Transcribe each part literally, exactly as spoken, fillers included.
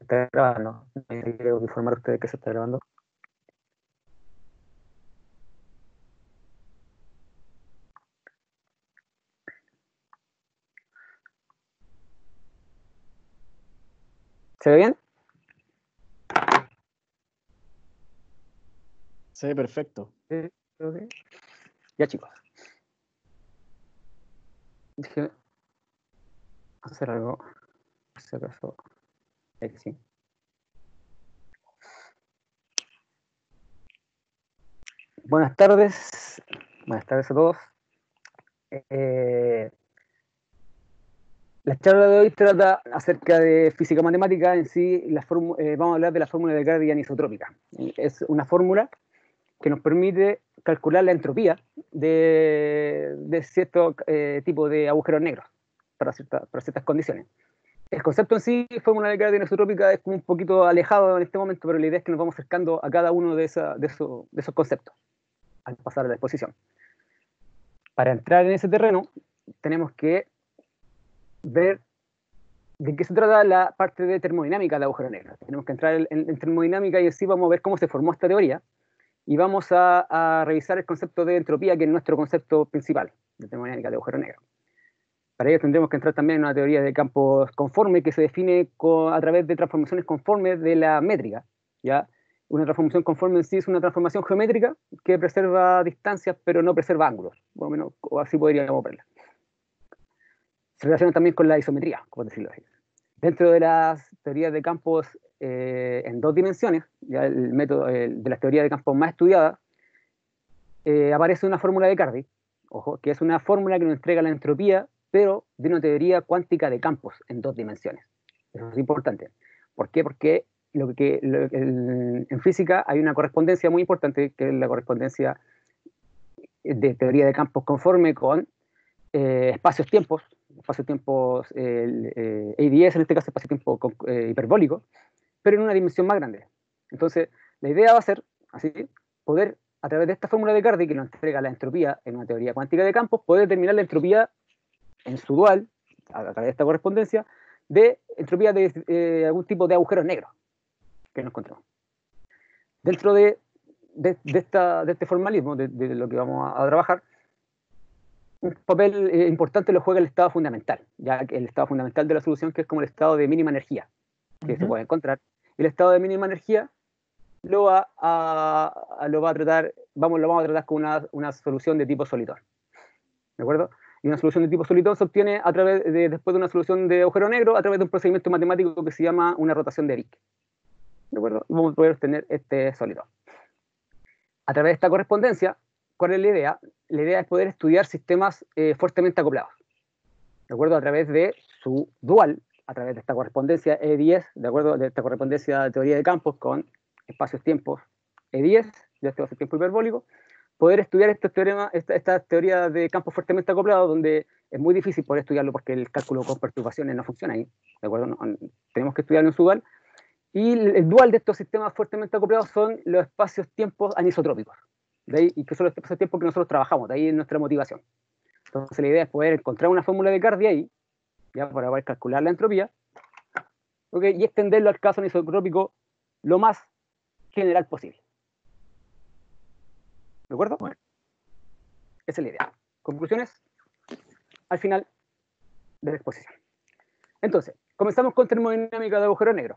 está grabando. Quiero informar a ustedes que se está grabando. ¿Se ve bien? Se ve perfecto. Sí, creo que- Ya, chicos. Déjenme hacer algo. Por si acaso. Ahí sí. Buenas tardes. Buenas tardes a todos. Eh, la charla de hoy trata acerca de física matemática en sí. La eh, vamos a hablar de la fórmula de Gardi anisotrópica. Es una fórmula que nos permite calcular la entropía de, de cierto eh, tipo de agujeros negros para, cierta, para ciertas condiciones. El concepto en sí, fórmula de Gardi anisotrópica, es como un poquito alejado en este momento, pero la idea es que nos vamos acercando a cada uno de, esa, de, eso, de esos conceptos al pasar a la exposición. Para entrar en ese terreno, tenemos que ver de qué se trata la parte de termodinámica de agujeros negros. Tenemos que entrar en, en, en termodinámica y así vamos a ver cómo se formó esta teoría y vamos a, a revisar el concepto de entropía, que es nuestro concepto principal de termodinámica de agujeros negros. Para ello tendremos que entrar también en una teoría de campos conformes que se define con, a través de transformaciones conformes de la métrica, ¿ya? Una transformación conforme en sí es una transformación geométrica que preserva distancias pero no preserva ángulos, por lo menos, o así podríamos verla. Se relaciona también con la isometría, por decirlo así. Dentro de las teorías de campos eh, en dos dimensiones, ya el método el, de las teorías de campos más estudiadas, eh, aparece una fórmula de Cardi, ojo, que es una fórmula que nos entrega la entropía, pero de una teoría cuántica de campos en dos dimensiones. Eso es importante. ¿Por qué? Porque lo que, lo, el, en física hay una correspondencia muy importante, que es la correspondencia de teoría de campos conforme con eh, espacios-tiempos, espacios-tiempos eh, A D S, en este caso espacio-tiempo eh, hiperbólico, pero en una dimensión más grande. Entonces, la idea va a ser, así, poder, a través de esta fórmula de Cardi, que nos entrega la entropía en una teoría cuántica de campos, poder determinar la entropía en su dual, a través de esta correspondencia, de entropía de eh, algún tipo de agujeros negros que nos encontramos. Dentro de, de, de, esta, de este formalismo, de, de, lo que vamos a, a trabajar, un papel eh, importante lo juega el estado fundamental, ya que el estado fundamental de la solución, que es como el estado de mínima energía, que uh-huh. se puede encontrar. El estado de mínima energía lo va a, a, lo va a tratar, vamos, lo vamos a tratar con una, una solución de tipo Soliton, ¿de acuerdo? Y una solución de tipo Soliton se obtiene a través de, después de una solución de agujero negro, a través de un procedimiento matemático que se llama una rotación de Erik, ¿de acuerdo? Y vamos a poder obtener este Soliton. A través de esta correspondencia, ¿cuál es la idea? La idea es poder estudiar sistemas eh, fuertemente acoplados, ¿de acuerdo? A través de su dual, a través de esta correspondencia E diez, ¿de acuerdo? De esta correspondencia de teoría de campos con espacios-tiempos E diez, de este espacio-tiempo hiperbólico, poder estudiar estos teoremas, esta, esta teoría de campos fuertemente acoplados, donde es muy difícil poder estudiarlo porque el cálculo con perturbaciones no funciona ahí, ¿de acuerdo? No, tenemos que estudiarlo en su dual. Y el dual de estos sistemas fuertemente acoplados son los espacios-tiempos anisotrópicos. De ahí, y que son los espacios-tiempos que nosotros trabajamos, de ahí es nuestra motivación. Entonces la idea es poder encontrar una fórmula de Cardi ahí, ya para poder calcular la entropía, ¿okay? Y extenderlo al caso anisotrópico lo más general posible. ¿De acuerdo? Bueno, esa es la idea. Conclusiones al final de la exposición. Entonces, comenzamos con termodinámica de agujero negro.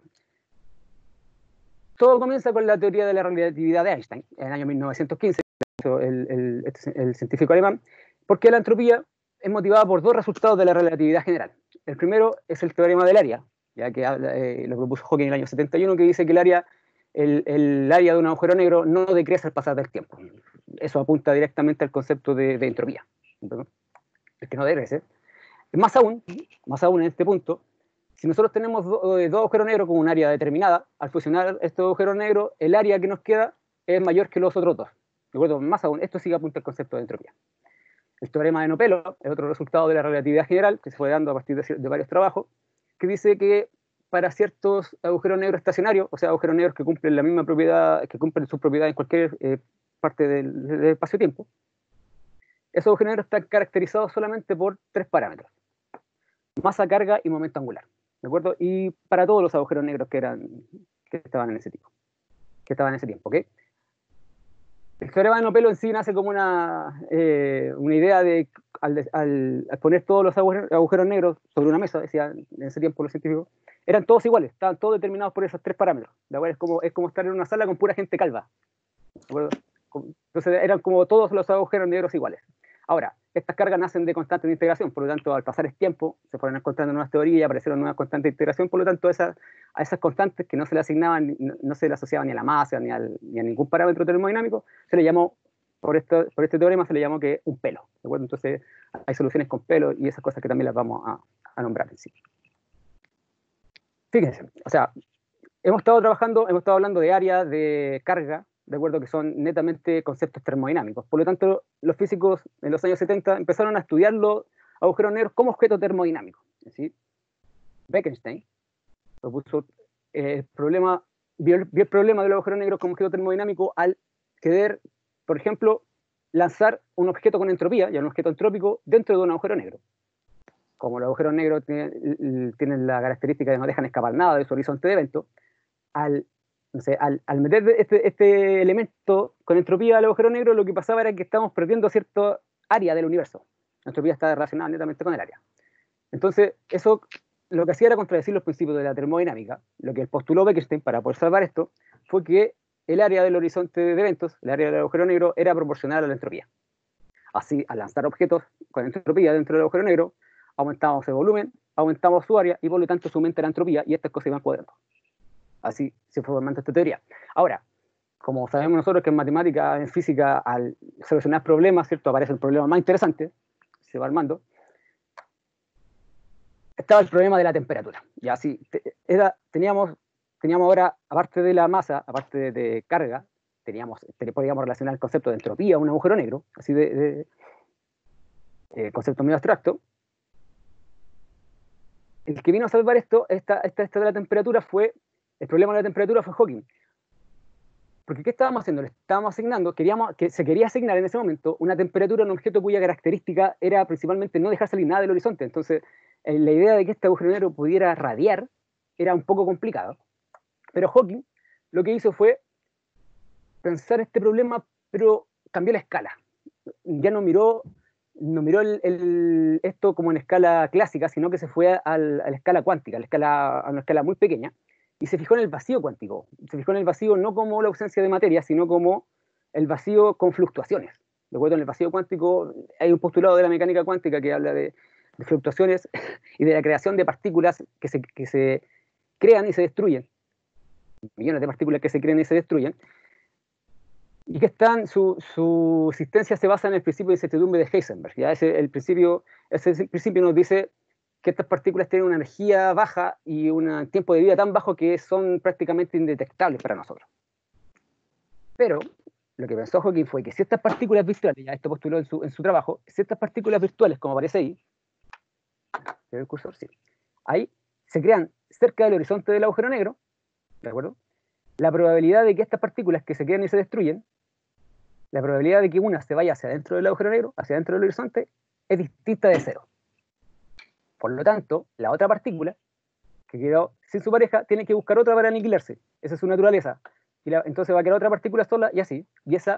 Todo comienza con la teoría de la relatividad de Einstein, en el año mil novecientos quince, el, el, el científico alemán, porque la entropía es motivada por dos resultados de la relatividad general. El primero es el teorema del área, ya que habla, eh, lo propuso Hawking en el año setenta y uno, que dice que el área, el, el área de un agujero negro no decrece al pasar del tiempo. Eso apunta directamente al concepto de, de entropía, ¿no? El que no decrece. Más aún, más aún en este punto, si nosotros tenemos do, dos agujeros negros con un área determinada, al fusionar estos agujeros negros, el área que nos queda es mayor que los otros dos. ¿De acuerdo? Más aún, esto sí que apunta al concepto de entropía. El teorema de Nopelo es otro resultado de la relatividad general que se fue dando a partir de, de varios trabajos, que dice que para ciertos agujeros negros estacionarios, o sea, agujeros negros que cumplen la misma propiedad, que cumplen sus propiedades en cualquier eh, parte del, del espacio-tiempo, esos agujeros negros están caracterizados solamente por tres parámetros: masa, carga y momento angular. ¿de acuerdo? Y para todos los agujeros negros que, eran, que estaban en ese tipo, que estaban en ese tiempo, ¿ok? El teorema de Nopelo en sí nace como una, eh, una idea de, al, al, al, poner todos los agujeros, agujeros negros sobre una mesa, decían en ese tiempo los científicos, eran todos iguales, estaban todos determinados por esos tres parámetros, ¿de acuerdo? Es como, es como estar en una sala con pura gente calva, ¿de acuerdo? Entonces eran como todos los agujeros negros iguales. Ahora, estas cargas nacen de constantes de integración, por lo tanto, al pasar el tiempo, se fueron encontrando nuevas teorías y aparecieron nuevas constantes de integración, por lo tanto, esa, a esas constantes que no se le asignaban, no, no se le asociaban ni a la masa, ni, al, ni a ningún parámetro termodinámico, se le llamó, por, esto, por este teorema, se le llamó que un pelo, ¿de acuerdo? Entonces, hay soluciones con pelo y esas cosas que también las vamos a, a nombrar en sí. Fíjense, o sea, hemos estado trabajando, hemos estado hablando de área, de carga, de acuerdo, que son netamente conceptos termodinámicos. Por lo tanto, los físicos en los años setenta empezaron a estudiar los agujeros negros como objeto termodinámico. ¿Sí? Bekenstein propuso eh, el problema, vio el, vio el problema del agujero negro como objeto termodinámico al querer, por ejemplo, lanzar un objeto con entropía, ya un objeto entrópico, dentro de un agujero negro. Como los agujeros negros tienen, tienen la característica de no dejan escapar nada de su horizonte de evento, al No sé, al, al, meter este, este, elemento con entropía al agujero negro, lo que pasaba era que estábamos perdiendo cierta área del universo. La entropía está relacionada netamente con el área. Entonces, eso lo que hacía era contradecir los principios de la termodinámica. Lo que postuló Bekenstein para poder salvar esto fue que el área del horizonte de eventos, el área del agujero negro, era proporcional a la entropía. Así, al lanzar objetos con entropía dentro del agujero negro, aumentábamos el volumen, aumentábamos su área y por lo tanto se aumenta la entropía y estas cosas iban cuadrando. Así se fue formando esta teoría. Ahora, como sabemos nosotros que en matemática, en física, al solucionar problemas, ¿cierto? Aparece el problema más interesante, se va armando. Estaba el problema de la temperatura. Y así, era, teníamos, teníamos ahora, aparte de la masa, aparte de, de carga, teníamos, podíamos relacionar el concepto de entropía a un agujero negro, así de, de eh, concepto medio abstracto. El que vino a salvar esto, esta, esta, esta de la temperatura fue, el problema de la temperatura fue Hawking. Porque ¿qué estábamos haciendo? Le estábamos asignando, queríamos, que se quería asignar en ese momento una temperatura a un objeto cuya característica era principalmente no dejar salir nada del horizonte. Entonces, eh, la idea de que este agujero negro pudiera radiar era un poco complicado. Pero Hawking lo que hizo fue pensar este problema, pero cambió la escala. Ya no miró, no miró el, el, esto como en escala clásica, sino que se fue a, a la escala cuántica, a, la escala, a una escala muy pequeña. Y se fijó en el vacío cuántico. Se fijó en el vacío no como la ausencia de materia, sino como el vacío con fluctuaciones. De acuerdo, en el vacío cuántico hay un postulado de la mecánica cuántica que habla de, de fluctuaciones y de la creación de partículas que se, que se crean y se destruyen. Millones de partículas que se crean y se destruyen. Y que están, su, su existencia se basa en el principio de incertidumbre de Heisenberg. ¿Ya? Ese, el principio, ese principio nos dice que estas partículas tienen una energía baja y un tiempo de vida tan bajo que son prácticamente indetectables para nosotros. Pero lo que pensó Hawking fue que si estas partículas virtuales, ya esto postuló en su, en su trabajo, si estas partículas virtuales, como aparece ahí, ¿se ve el cursor? Sí. Ahí se crean cerca del horizonte del agujero negro, ¿de acuerdo? La probabilidad de que estas partículas que se crean y se destruyen, la probabilidad de que una se vaya hacia adentro del agujero negro, hacia adentro del horizonte, es distinta de cero. Por lo tanto, la otra partícula, que quedó sin su pareja, tiene que buscar otra para aniquilarse. Esa es su naturaleza. Y la, entonces va a quedar otra partícula sola y así. Y esa,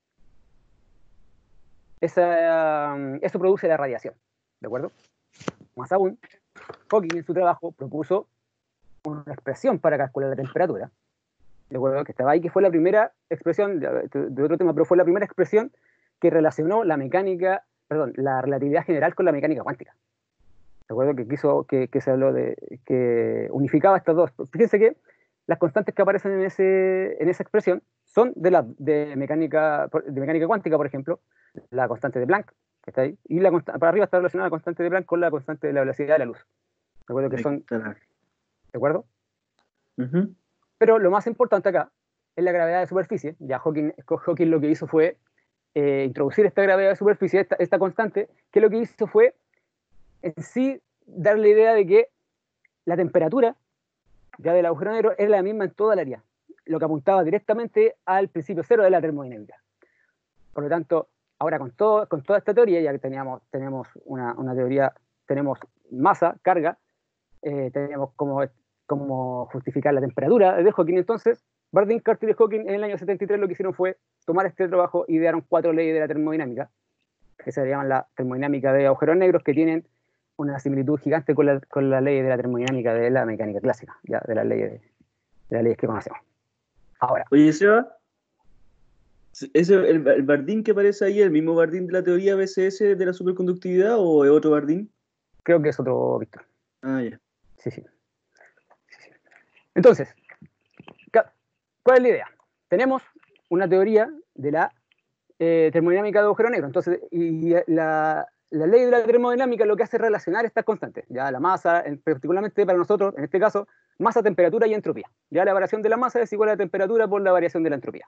esa, eso produce la radiación. ¿De acuerdo? Más aún, Hawking en su trabajo propuso una expresión para calcular la temperatura. ¿De acuerdo? Que estaba ahí, que fue la primera expresión, de, de otro tema, pero fue la primera expresión que relacionó la mecánica, perdón, la relatividad general con la mecánica cuántica. ¿De acuerdo? Que quiso, que, que se habló de, que unificaba estas dos. Fíjense que las constantes que aparecen en, ese, en esa expresión son de, la, de, mecánica, de mecánica cuántica, por ejemplo, la constante de Planck, que está ahí, y la, para arriba está relacionada la constante de Planck con la constante de la velocidad de la luz. ¿De acuerdo? Que son, ¿de acuerdo? Uh-huh. Pero lo más importante acá es la gravedad de superficie. Ya Hawking, Hawking lo que hizo fue eh, introducir esta gravedad de superficie, esta, esta constante, que lo que hizo fue en sí dar la idea de que la temperatura ya del agujero negro es la misma en toda el área, lo que apuntaba directamente al principio cero de la termodinámica. Por lo tanto, ahora con, todo, con toda esta teoría, ya que teníamos, tenemos una, una teoría, tenemos masa, carga, eh, teníamos cómo, cómo justificar la temperatura de Hawking. Entonces, Bardeen, Carter y Hawking en el año setenta y tres lo que hicieron fue tomar este trabajo y idearon cuatro leyes de la termodinámica, que se llaman la termodinámica de agujeros negros, que tienen una similitud gigante con la, con la ley de la termodinámica de la mecánica clásica, ya, de las leyes, de las leyes que conocemos. Ahora. Oye, Seba, ¿ese, el, el Bardeen que aparece ahí, el mismo Bardeen de la teoría B C S de la superconductividad o es otro Bardeen? Creo que es otro, Víctor. Ah, ya. Sí, sí. sí, sí. Entonces, ¿cuál es la idea? Tenemos una teoría de la eh, termodinámica de agujero negro. Entonces, y la, la ley de la termodinámica lo que hace es relacionar estas constantes. Ya la masa, particularmente para nosotros, en este caso, masa, temperatura y entropía. Ya la variación de la masa es igual a la temperatura por la variación de la entropía.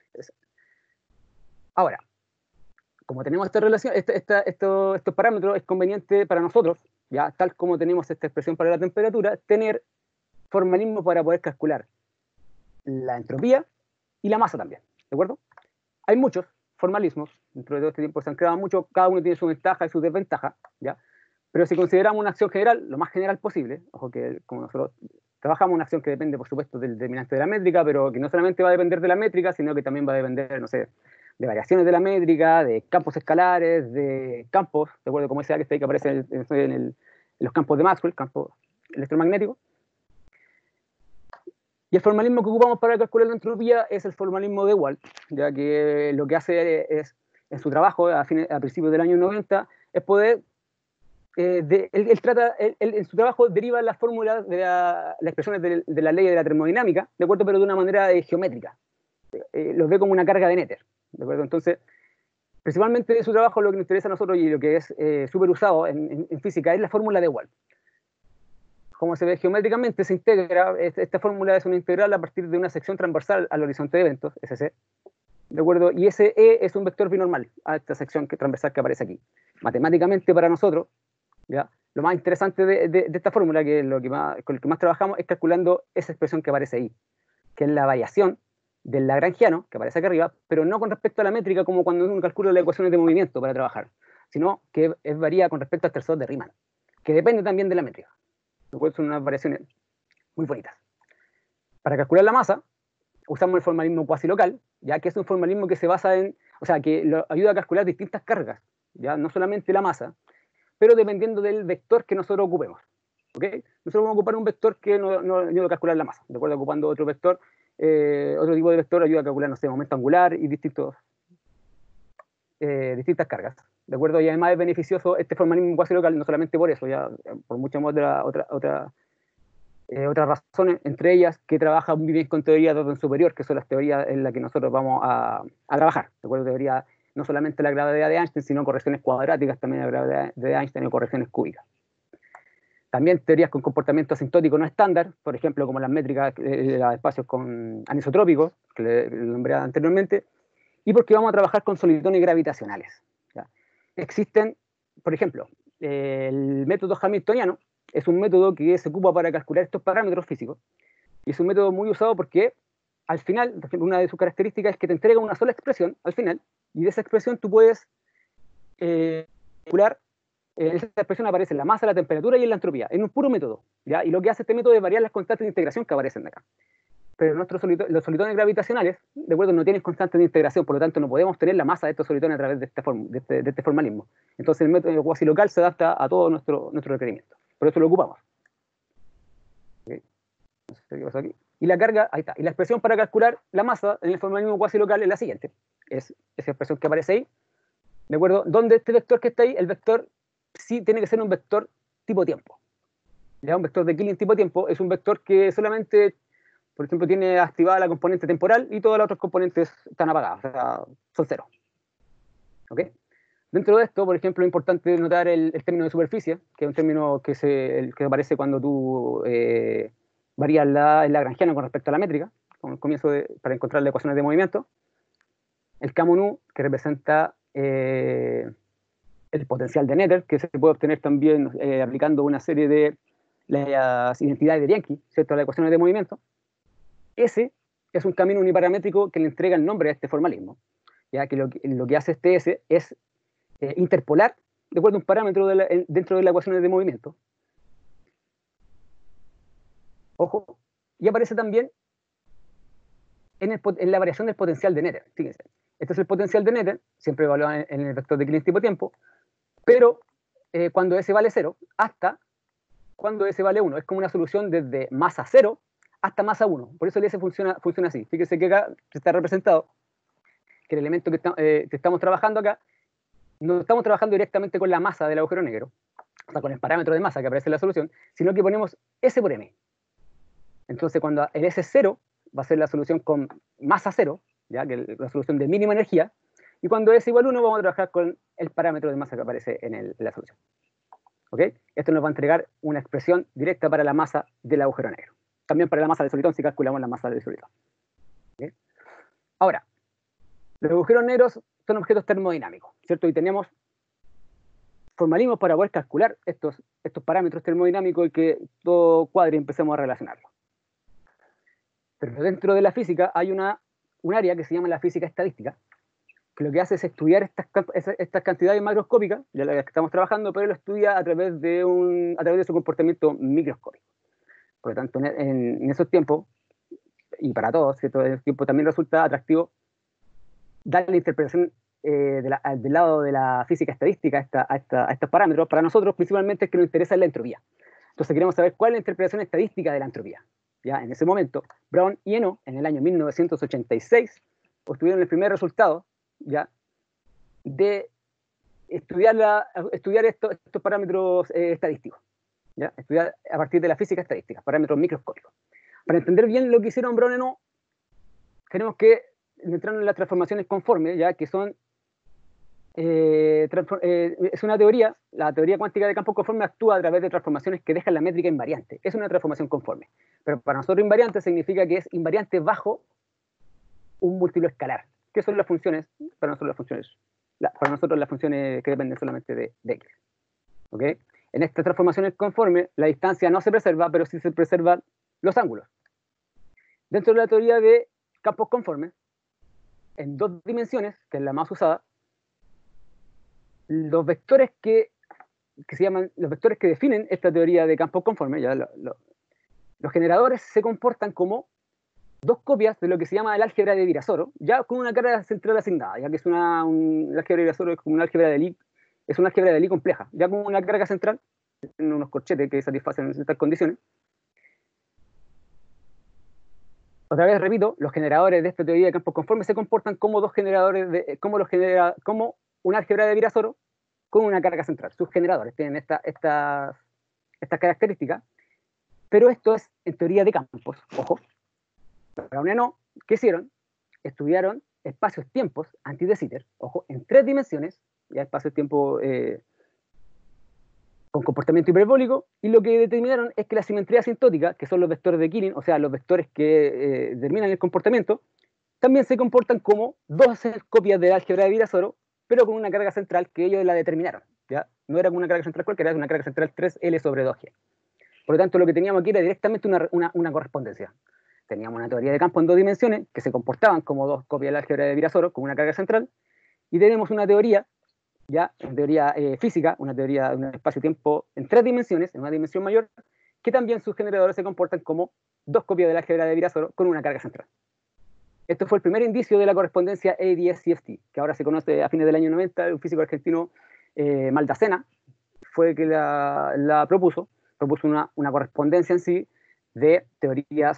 Ahora, como tenemos esta relación, esta, esta, esto, estos parámetros, es conveniente para nosotros, ya tal como tenemos esta expresión para la temperatura, tener formalismo para poder calcular la entropía y la masa también, ¿de acuerdo? Hay muchos formalismos, dentro de todo este tiempo se han creado muchos, cada uno tiene su ventaja y su desventaja, ¿ya? Pero si consideramos una acción general, lo más general posible, ojo que como nosotros trabajamos una acción que depende, por supuesto, del determinante de la métrica, pero que no solamente va a depender de la métrica, sino que también va a depender, no sé, de variaciones de la métrica, de campos escalares, de campos, de acuerdo como ese que está ahí que aparece en, el, en, el, en los campos de Maxwell, campos electromagnéticos. Y el formalismo que ocupamos para calcular la entropía es el formalismo de Wald, ya que lo que hace es, en su trabajo, a, fines, a principios del año noventa, es poder, eh, de, él, él trata, él, él, en su trabajo deriva las fórmulas de la, las expresiones de, de la ley de la termodinámica, ¿de acuerdo? Pero de una manera eh, geométrica. Eh, los ve como una carga de Noether, ¿de acuerdo? Entonces, principalmente de su trabajo lo que nos interesa a nosotros y lo que es eh, súper usado en, en, en física es la fórmula de Wald. Como se ve geométricamente, se integra, esta fórmula es una integral a partir de una sección transversal al horizonte de eventos, S C, ¿de acuerdo? Y ese E es un vector binormal a esta sección que, transversal que aparece aquí. Matemáticamente para nosotros, ¿ya? Lo más interesante de, de, de esta fórmula, que es lo que más, con lo que más trabajamos, es calculando esa expresión que aparece ahí, que es la variación del lagrangiano, que aparece acá arriba, pero no con respecto a la métrica como cuando uno calcula las ecuaciones de movimiento para trabajar, sino que es, varía con respecto al tensor de Riemann, que depende también de la métrica. Lo cual son unas variaciones muy bonitas. Para calcular la masa, usamos el formalismo cuasi local, ya que es un formalismo que se basa en, o sea, que lo ayuda a calcular distintas cargas, ya no solamente la masa, pero dependiendo del vector que nosotros ocupemos. ¿Okay? Nosotros vamos a ocupar un vector que no, no ayuda a calcular la masa, de acuerdo, ocupando otro vector, eh, otro tipo de vector ayuda a calcular, no sé, momento angular y distintos, eh, distintas cargas. ¿De acuerdo? Y además es beneficioso este formalismo cuasi local, no solamente por eso, ya por muchas otras otra, otra, eh, otras razones, entre ellas que trabaja muy bien con teorías de orden superior, que son las teorías en las que nosotros vamos a, a trabajar. ¿De acuerdo? Teoría no solamente la gravedad de Einstein, sino correcciones cuadráticas, también la gravedad de Einstein y correcciones cúbicas. También teorías con comportamiento asintótico no estándar, por ejemplo, como las métricas de los espacios con anisotrópicos, que le, le nombré anteriormente, y porque vamos a trabajar con solitones gravitacionales. ¿Ya? Existen, por ejemplo, eh, el método hamiltoniano es un método que se ocupa para calcular estos parámetros físicos, y es un método muy usado porque al final, por ejemplo, una de sus características es que te entrega una sola expresión al final, y de esa expresión tú puedes eh, calcular, eh, esa expresión aparece en la masa, la temperatura y en la entropía, en un puro método, ¿ya? Y lo que hace este método es variar las constantes de integración que aparecen de acá. Pero nuestros solito los solitones gravitacionales, de acuerdo, no tienen constantes de integración, por lo tanto no podemos tener la masa de estos solitones a través de, esta forma, de, este, de este formalismo. Entonces el método cuasi local se adapta a todo nuestro, nuestro requerimiento. Por eso lo ocupamos. ¿Okay? No sé qué pasó aquí. Y la carga, ahí está. Y la expresión para calcular la masa en el formalismo cuasi local es la siguiente. Es esa expresión que aparece ahí, ¿de acuerdo? Donde este vector que está ahí, el vector sí tiene que ser un vector tipo tiempo. ¿Ya? Un vector de Killing tipo tiempo es un vector que solamente, por ejemplo, tiene activada la componente temporal y todas las otras componentes están apagadas, o sea, son cero. ¿Ok? Dentro de esto, por ejemplo, es importante notar el, el término de superficie, que es un término que, se, el, que aparece cuando tú eh, varías la, el lagrangiano con respecto a la métrica, con el comienzo de, para encontrar las ecuaciones de movimiento. El Kmu nu, que representa eh, el potencial de Noether, que se puede obtener también eh, aplicando una serie de las identidades de Bianchi, ¿cierto?, a las ecuaciones de movimiento. Ese es un camino uniparamétrico que le entrega el nombre a este formalismo, ya que lo que, lo que hace este S es eh, interpolar, de acuerdo a un parámetro de la, dentro de las ecuaciones de movimiento, Ojo, y aparece también en, el, en la variación del potencial de Nether. Fíjense, este es el potencial de Nether, siempre evaluado en, en el vector de Killing tipo tiempo, pero eh, cuando S vale cero hasta cuando S vale uno. Es como una solución desde masa cero hasta masa uno. Por eso el S funciona, funciona así. Fíjense que acá está representado que el elemento que, está, eh, que estamos trabajando acá, no estamos trabajando directamente con la masa del agujero negro, o sea, con el parámetro de masa que aparece en la solución, sino que ponemos S por M. Entonces, cuando el S es cero, va a ser la solución con masa cero, ¿ya? Que es la solución de mínima energía, y cuando S igual a uno, vamos a trabajar con el parámetro de masa que aparece en, el, en la solución. ¿Okay? Esto nos va a entregar una expresión directa para la masa del agujero negro. También para la masa del solitón, si calculamos la masa del solitón. ¿Okay? Ahora, los agujeros negros son objetos termodinámicos, ¿cierto? Y tenemos formalismos para poder calcular estos, estos parámetros termodinámicos y que todo cuadre y empecemos a relacionarlo. Pero dentro de la física hay una, un área que se llama la física estadística, que lo que hace es estudiar estas, estas cantidades macroscópicas, de las que estamos trabajando, pero lo estudia a través de, un, a través de su comportamiento microscópico. Por lo tanto, en, en esos tiempos, y para todos, ¿cierto? En esos tiempos también resulta atractivo dar la interpretación eh, de la, del lado de la física estadística a, esta, a, esta, a estos parámetros. Para nosotros, principalmente, es que nos interesa la entropía. Entonces, queremos saber cuál es la interpretación estadística de la entropía. ¿Ya? En ese momento, Brown y Eno, en el año mil novecientos ochenta y seis, obtuvieron el primer resultado, ¿ya? De estudiar, la, estudiar esto, estos parámetros eh, estadísticos, ¿ya? Estudiar a partir de la física estadística, parámetros microscópicos. Para entender bien lo que hicieron Brown y Eno, tenemos que entrar en las transformaciones conformes, ya que son eh, eh, es una teoría, la teoría cuántica de campos conformes actúa a través de transformaciones que dejan la métrica invariante. Es una transformación conforme, pero para nosotros invariante significa que es invariante bajo un múltiplo escalar. ¿Qué son las funciones? Para nosotros las funciones, la, para nosotros las funciones que dependen solamente de, de X. ¿Okay? En estas transformaciones conformes, la distancia no se preserva, pero sí se preservan los ángulos. Dentro de la teoría de campos conformes, en dos dimensiones, que es la más usada, los vectores que, que se llaman, los vectores que definen esta teoría de campos conformes, ya lo, lo, los generadores se comportan como dos copias de lo que se llama el álgebra de Virasoro, ya con una carga central asignada, ya que es una, un, el álgebra de Virasoro es como una álgebra de Lie, es una álgebra de Lie compleja, ya con una carga central, en unos corchetes que satisfacen ciertas condiciones. Otra vez repito, los generadores de esta teoría de campos conformes se comportan como dos generadores, de, como, los genera, como un álgebra de Virasoro con una carga central. Sus generadores tienen esta, esta, estas características, pero esto es en teoría de campos, ojo. Brown y no, ¿qué hicieron? Estudiaron espacios-tiempos anti de Sitter, ojo, en tres dimensiones, ya espacio-tiempo eh, con comportamiento hiperbólico, y lo que determinaron es que la simetría asintótica, que son los vectores de Killing, o sea, los vectores que eh, determinan el comportamiento, también se comportan como dos copias del álgebra de Virasoro, pero con una carga central que ellos la determinaron, ¿ya? No era con una carga central cualquiera, era una carga central tres L sobre dos G. Por lo tanto, lo que teníamos aquí era directamente una, una, una correspondencia. Teníamos una teoría de campo en dos dimensiones que se comportaban como dos copias del álgebra de Virasoro con una carga central, y tenemos una teoría, ya, una teoría eh, física, una teoría de un espacio-tiempo en tres dimensiones, en una dimensión mayor, que también sus generadores se comportan como dos copias del álgebra de Virasoro con una carga central. Esto fue el primer indicio de la correspondencia A D S C F T, que ahora se conoce a fines del año noventa, un físico argentino, eh, Maldacena, fue el que la, la propuso, propuso una, una correspondencia en sí de teorías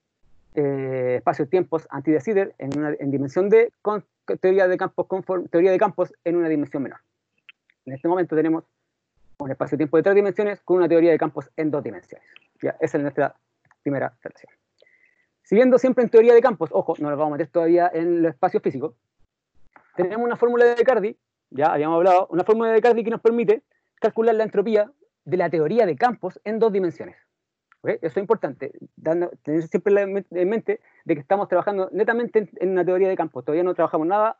eh, espacios-tiempos anti-de Sitter en, una, en dimensión D con teoría de campos conform, teoría de campos en una dimensión menor. En este momento tenemos un espacio-tiempo de tres dimensiones con una teoría de campos en dos dimensiones. Ya, esa es nuestra primera relación. Siguiendo siempre en teoría de campos, ojo, no nos vamos a meter todavía en los espacios físicos, tenemos una fórmula de Cardy, ya habíamos hablado, una fórmula de Cardy que nos permite calcular la entropía de la teoría de campos en dos dimensiones. ¿Okay? Eso es importante, dando, tener siempre en mente de que estamos trabajando netamente en, en una teoría de campos, todavía no trabajamos nada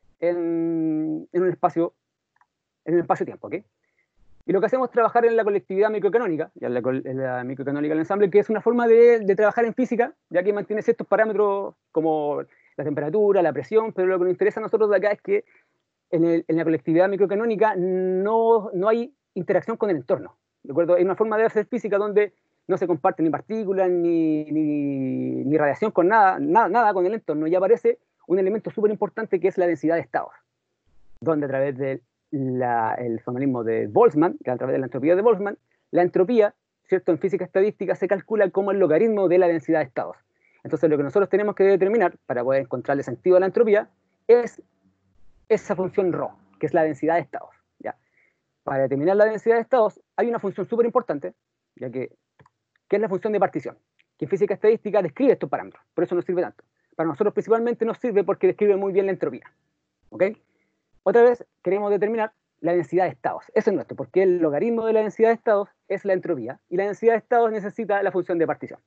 en, en un espacio en un espacio-tiempo, ¿ok? Y lo que hacemos es trabajar en la colectividad microcanónica, ya en la, en la microcanónica del ensamble, que es una forma de, de trabajar en física, ya que mantiene ciertos parámetros como la temperatura, la presión, pero lo que nos interesa a nosotros de acá es que en, el, en la colectividad microcanónica no, no hay interacción con el entorno, ¿de acuerdo? Es una forma de hacer física donde no se comparten ni partículas, ni, ni, ni radiación con nada, nada, nada con el entorno, y aparece un elemento súper importante que es la densidad de estados, donde a través del formalismo de Boltzmann, que a través de la entropía de Boltzmann, la entropía, ¿cierto?, en física estadística se calcula como el logaritmo de la densidad de estados. Entonces lo que nosotros tenemos que determinar para poder encontrarle sentido a la entropía es esa función ρ, que es la densidad de estados. ¿Ya? Para determinar la densidad de estados hay una función súper importante, ya que, que es la función de partición, que en física estadística describe estos parámetros, por eso nos sirve tanto. Para nosotros principalmente nos sirve porque describe muy bien la entropía. ¿Ok? Otra vez queremos determinar la densidad de estados. Eso es nuestro, porque el logaritmo de la densidad de estados es la entropía, y la densidad de estados necesita la función de partición.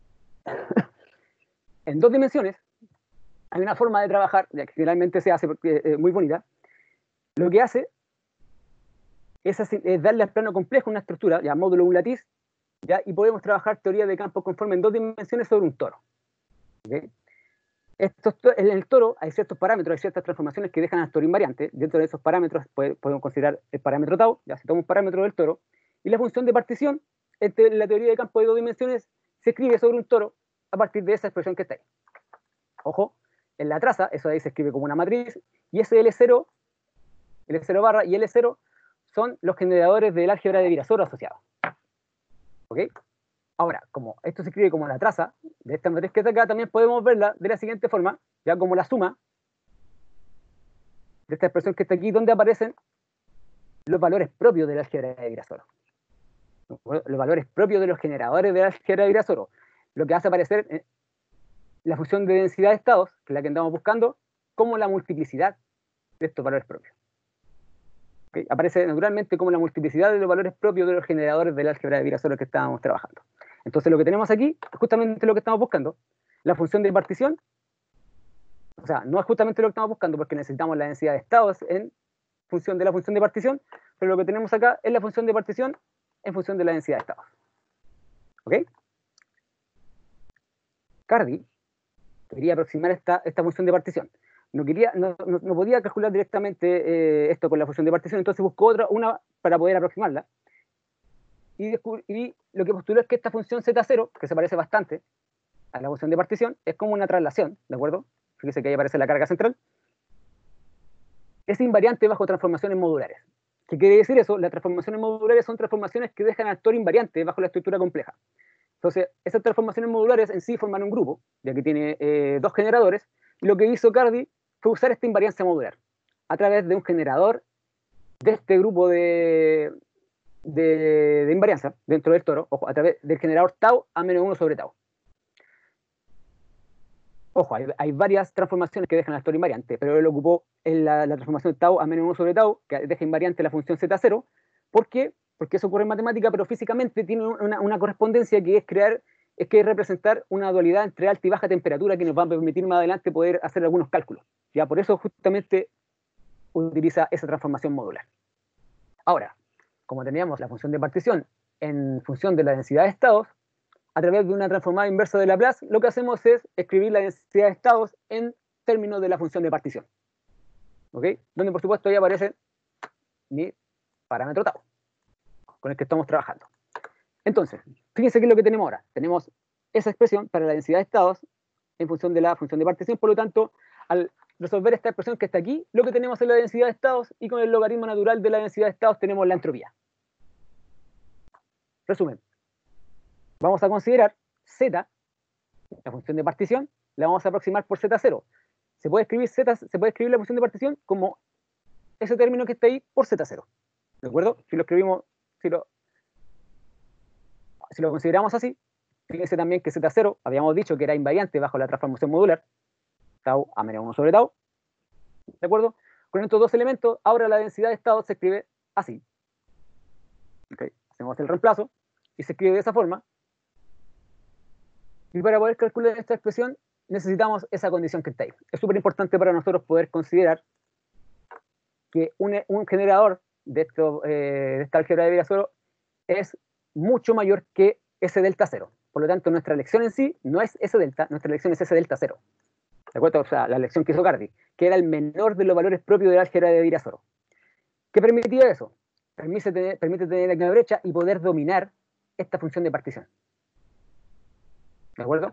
En dos dimensiones hay una forma de trabajar, ya que generalmente se hace porque es muy bonita. Lo que hace es, así, es darle al plano complejo una estructura, ya módulo un latiz, ¿ya? Y podemos trabajar teoría de campos conforme en dos dimensiones sobre un toro. ¿Okay? Estos, en el toro hay ciertos parámetros, hay ciertas transformaciones que dejan al toro invariante. Dentro de esos parámetros podemos considerar el parámetro tau, ya se toma un parámetro del toro, y la función de partición entre la teoría de campo de dos dimensiones se escribe sobre un toro a partir de esa expresión que está ahí. Ojo, en la traza, eso ahí se escribe como una matriz, y ese L cero, L cero barra y L cero son los generadores del álgebra de Virasoro asociado. ¿Ok? Ahora, como esto se escribe como la traza de esta matriz que está acá, también podemos verla de la siguiente forma, ya como la suma de esta expresión que está aquí, donde aparecen los valores propios del álgebra de Virasoro. Los valores propios de los generadores del álgebra de Virasoro. Lo que hace aparecer la función de densidad de estados, que es la que andamos buscando, como la multiplicidad de estos valores propios. ¿Okay? Aparece naturalmente como la multiplicidad de los valores propios de los generadores del álgebra de Virasoro que estábamos trabajando. Entonces lo que tenemos aquí es justamente lo que estamos buscando. La función de partición, o sea, no es justamente lo que estamos buscando porque necesitamos la densidad de estados en función de la función de partición, pero lo que tenemos acá es la función de partición en función de la densidad de estados. ¿Ok? Cardy quería aproximar esta, esta función de partición. No, quería, no, no, no podía calcular directamente eh, esto con la función de partición, entonces buscó otra, una para poder aproximarla. Y, y lo que postuló es que esta función zeta cero, que se parece bastante a la función de partición, es como una traslación, ¿de acuerdo? Fíjese que ahí aparece la carga central. Es invariante bajo transformaciones modulares. ¿Qué quiere decir eso? Las transformaciones modulares son transformaciones que dejan al actor invariante bajo la estructura compleja. Entonces, esas transformaciones modulares en sí forman un grupo, ya que tiene eh, dos generadores, y lo que hizo Cardy fue usar esta invariancia modular a través de un generador de este grupo de, de, de invariancia dentro del toro, ojo, a través del generador tau a menos uno sobre tau. Ojo, hay, hay varias transformaciones que dejan al actor invariante, pero él ocupó en la, la transformación tau a menos uno sobre tau, que deja invariante la función zeta cero. ¿Por qué? Porque eso ocurre en matemática, pero físicamente tiene una, una correspondencia que es crear, es que es representar una dualidad entre alta y baja temperatura que nos va a permitir más adelante poder hacer algunos cálculos. Ya por eso justamente utiliza esa transformación modular. Ahora, como teníamos la función de partición en función de la densidad de estados, a través de una transformada inversa de Laplace, lo que hacemos es escribir la densidad de estados en términos de la función de partición. ¿Ok? Donde por supuesto ahí aparece mi parámetro tau, con el que estamos trabajando. Entonces, fíjense qué es lo que tenemos ahora. Tenemos esa expresión para la densidad de estados en función de la función de partición, por lo tanto, al resolver esta expresión que está aquí, lo que tenemos es la densidad de estados, y con el logaritmo natural de la densidad de estados tenemos la entropía. Resumen, vamos a considerar z, la función de partición, la vamos a aproximar por zeta cero. Se puede escribir z, se puede escribir la función de partición como ese término que está ahí por zeta cero. ¿De acuerdo? Si lo escribimos, si lo, si lo consideramos así, fíjense también que zeta cero, habíamos dicho que era invariante bajo la transformación modular, tau a menos uno sobre tau. ¿De acuerdo? Con estos dos elementos, ahora la densidad de estado se escribe así. Okay. Hacemos el reemplazo y se escribe de esa forma. Y para poder calcular esta expresión, necesitamos esa condición que está ahí. Es súper importante para nosotros poder considerar que un, un generador de, esto, eh, de esta álgebra de Virasoro es mucho mayor que ese delta cero. Por lo tanto, nuestra elección en sí no es ese delta, nuestra elección es ese delta cero. ¿De acuerdo? O sea, la elección que hizo Cardy, que era el menor de los valores propios del álgebra de Virasoro. ¿Qué permitía eso? Permite tener, permite tener aquí una brecha y poder dominar esta función de partición. ¿De acuerdo?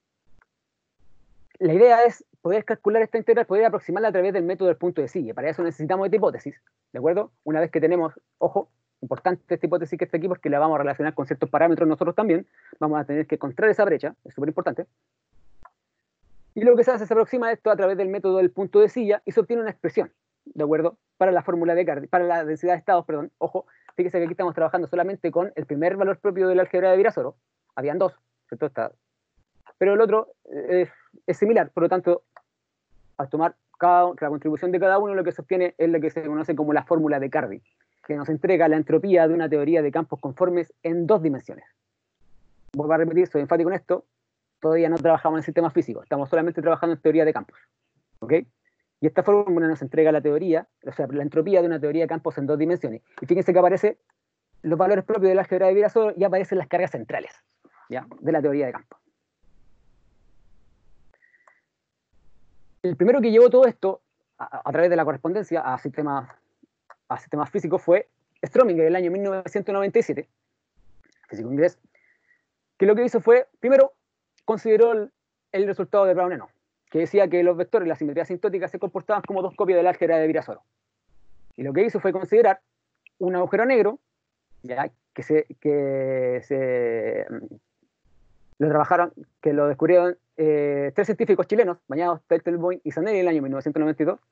La idea es poder calcular esta integral, poder aproximarla a través del método del punto de silla. Para eso necesitamos esta hipótesis, ¿de acuerdo? Una vez que tenemos, ojo, importante esta hipótesis que está aquí porque la vamos a relacionar con ciertos parámetros nosotros también, vamos a tener que encontrar esa brecha, es súper importante. Y lo que se hace, se aproxima esto a través del método del punto de silla y se obtiene una expresión, ¿de acuerdo? Para la fórmula de Cardi, para la densidad de estados, perdón, ojo, fíjese que aquí estamos trabajando solamente con el primer valor propio del álgebra de Virasoro, habían dos, ¿cierto? Está, pero el otro es, es similar, por lo tanto, al tomar cada, la contribución de cada uno, lo que se obtiene es lo que se conoce como la fórmula de Cardi, que nos entrega la entropía de una teoría de campos conformes en dos dimensiones. Vuelvo a repetir, soy enfático en esto, todavía no trabajamos en sistemas físicos, estamos solamente trabajando en teoría de campos, ¿ok? Y esta fórmula nos entrega la teoría, o sea, la entropía de una teoría de campos en dos dimensiones. Y fíjense que aparecen los valores propios del álgebra de Virasoro y aparecen las cargas centrales, ¿ya? De la teoría de campos. El primero que llevó todo esto a, a través de la correspondencia a sistemas, a sistemas físicos fue Strominger en el año mil novecientos noventa y siete, físico inglés, que lo que hizo fue, primero, consideró el, el resultado de Brown-Eno, que decía que los vectores, la simetría asintótica, se comportaban como dos copias del álgebra de Virasoro. Y lo que hizo fue considerar un agujero negro, ya, que se, que se lo trabajaron, que lo descubrieron eh, tres científicos chilenos, Bañados, Teitelboim y Zanelli en el año mil novecientos noventa y dos,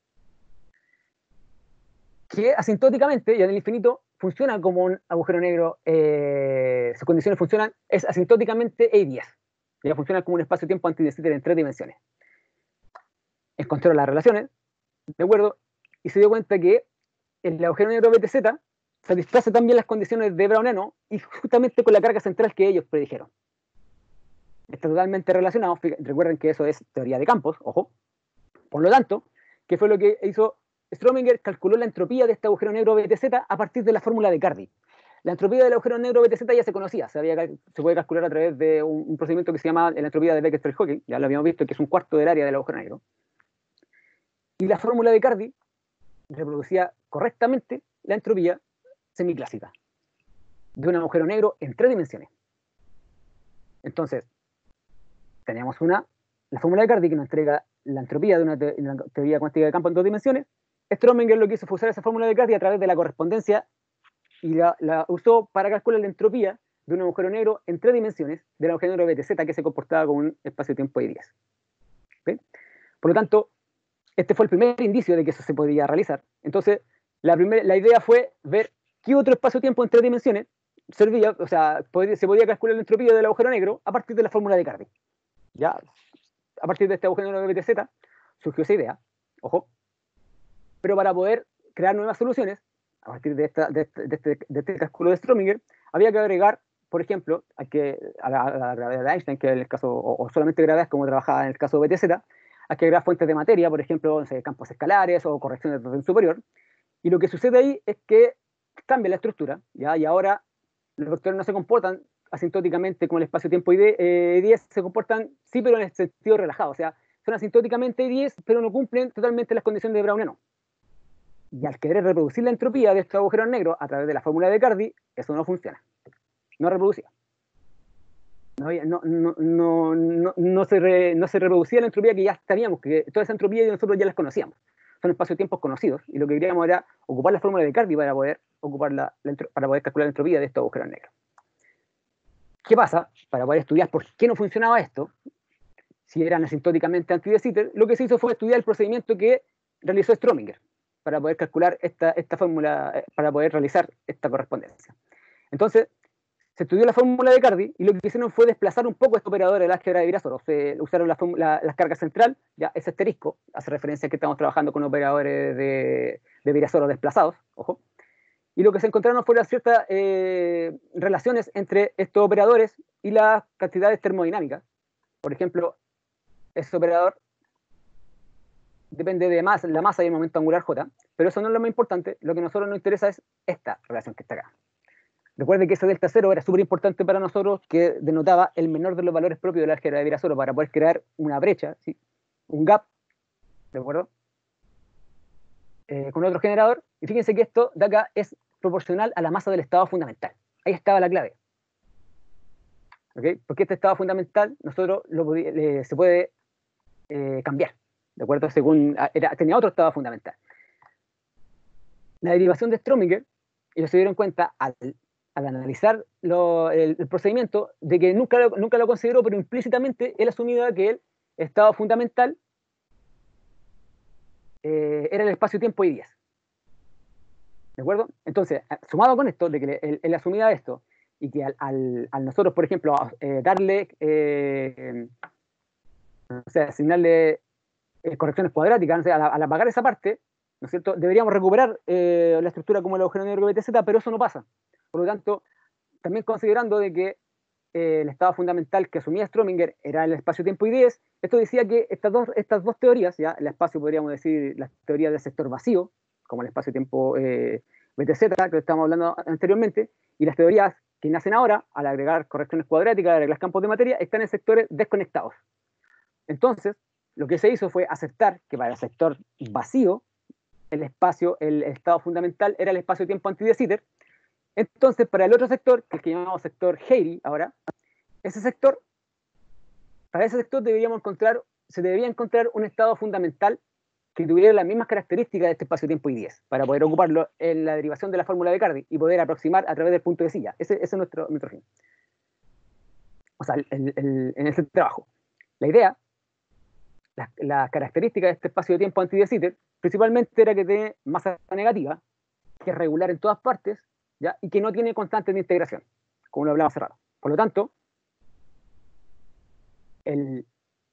que asintóticamente y en el infinito funciona como un agujero negro, eh, sus condiciones funcionan, es asintóticamente E diez, ya funciona como un espacio-tiempo anti-de Sitter en tres dimensiones. Encontró las relaciones, ¿de acuerdo? Y se dio cuenta que el agujero negro B T Z satisface también las condiciones de Brown-Eno y justamente con la carga central que ellos predijeron. Está totalmente relacionado, recuerden que eso es teoría de campos, ojo. Por lo tanto, ¿qué fue lo que hizo Strominger? Calculó la entropía de este agujero negro B T Z a partir de la fórmula de Cardi. La entropía del agujero negro B T Z ya se conocía, se, había, se puede calcular a través de un, un procedimiento que se llama la entropía de Becker-Hawking, ya lo habíamos visto, que es un cuarto del área del agujero negro. Y la fórmula de Cardi reproducía correctamente la entropía semiclásica de un agujero negro en tres dimensiones. Entonces, teníamos una, la fórmula de Cardi que nos entrega la entropía de una, te, una teoría cuántica de campo en dos dimensiones. Strominger lo que hizo fue usar esa fórmula de Cardi a través de la correspondencia y la, la usó para calcular la entropía de un agujero negro en tres dimensiones del agujero negro B T Z que se comportaba como un espacio-tiempo de diez. ¿Okay? Por lo tanto, este fue el primer indicio de que eso se podía realizar. Entonces, la, primer, la idea fue ver qué otro espacio-tiempo en tres dimensiones servía, o sea, podía, se podía calcular la entropía del agujero negro a partir de la fórmula de Cardi. Ya, a partir de este agujero negro de B T Z surgió esa idea, ojo, pero para poder crear nuevas soluciones, a partir de, esta, de, este, de, este, de este cálculo de Strominger, había que agregar, por ejemplo, a, que, a, la, a la gravedad de Einstein, que en el caso, o, o solamente gravedad, como trabajaba en el caso de B T Z, hay que agregar fuentes de materia, por ejemplo, no sé, campos escalares o correcciones de orden superior, y lo que sucede ahí es que cambia la estructura, ¿ya? Y ahora los vectores no se comportan asintóticamente como el espacio-tiempo I D, eh, diez, se comportan, sí, pero en el sentido relajado, o sea, son asintóticamente diez, pero no cumplen totalmente las condiciones de Brown-Eno. Y al querer reproducir la entropía de estos agujeros negros a través de la fórmula de Cardi, eso no funciona. No reproducía. No, no, no, no, no, no, se re, no se reproducía la entropía que ya sabíamos, que toda esa entropía nosotros ya las conocíamos. Son espacios-tiempos conocidos. Y lo que queríamos era ocupar la fórmula de Cardi para poder, ocupar la, la, para poder calcular la entropía de estos agujeros negros. ¿Qué pasa? Para poder estudiar por qué no funcionaba esto, si eran asintóticamente anti-de Sitter, lo que se hizo fue estudiar el procedimiento que realizó Strominger para poder calcular esta, esta fórmula, para poder realizar esta correspondencia. Entonces, se estudió la fórmula de Cardi y lo que hicieron fue desplazar un poco este operador del álgebra de Virasoro. Se usaron la, la, la carga central, ya ese asterisco, hace referencia a que estamos trabajando con operadores de, de Virasoro desplazados, ojo. Y lo que se encontraron fueron ciertas eh, relaciones entre estos operadores y las cantidades termodinámicas. Por ejemplo, ese operador depende de más, la masa y el momento angular J, pero eso no es lo más importante. Lo que a nosotros nos interesa es esta relación que está acá. Recuerde que ese delta cero era súper importante para nosotros, que denotaba el menor de los valores propios del álgebra de Virasoro para poder crear una brecha, ¿sí? Un gap, ¿de acuerdo? Eh, con otro generador. Y fíjense que esto de acá es proporcional a la masa del estado fundamental. Ahí estaba la clave. ¿Okay? Porque este estado fundamental nosotros lo, le, se puede eh, cambiar, ¿de acuerdo? Según, era, tenía otro estado fundamental. La derivación de Strominger, ellos se dieron cuenta al, al analizar lo, el, el procedimiento de que nunca lo, nunca lo consideró, pero implícitamente él asumía que el estado fundamental eh, era el espacio-tiempo I diez. ¿De acuerdo? Entonces, sumado con esto, de que él, él asumía esto, y que al, al, al nosotros, por ejemplo, eh, darle, eh, o sea, asignarle eh, correcciones cuadráticas, o sea, al, al apagar esa parte, ¿no es cierto?, deberíamos recuperar eh, la estructura como el agujero negro B T Z, pero eso no pasa. Por lo tanto, también considerando de que eh, el estado fundamental que asumía Strominger era el espacio-tiempo I diez, esto decía que estas dos, estas dos teorías, ya el espacio podríamos decir la teoría del sector vacío, como el espacio-tiempo eh, B T Z, que estamos hablando anteriormente, y las teorías que nacen ahora, al agregar correcciones cuadráticas, al agregar campos de materia, están en sectores desconectados. Entonces, lo que se hizo fue aceptar que para el sector vacío, el espacio, el estado fundamental era el espacio-tiempo anti de Sitter. Entonces, para el otro sector, que es el que llamamos sector Heiry ahora, ese sector, para ese sector deberíamos encontrar, se debería encontrar un estado fundamental que tuviera las mismas características de este espacio-tiempo I diez, para poder ocuparlo en la derivación de la fórmula de Cardy y poder aproximar a través del punto de silla. Ese, ese es nuestro, nuestro fin. O sea, el, el, el, en ese trabajo. La idea, las la características de este espacio-tiempo anti de Sitter, principalmente era que tiene masa negativa, que es regular en todas partes, ¿ya? Y que no tiene constantes de integración, como lo hablaba hace rato. Por lo tanto, el,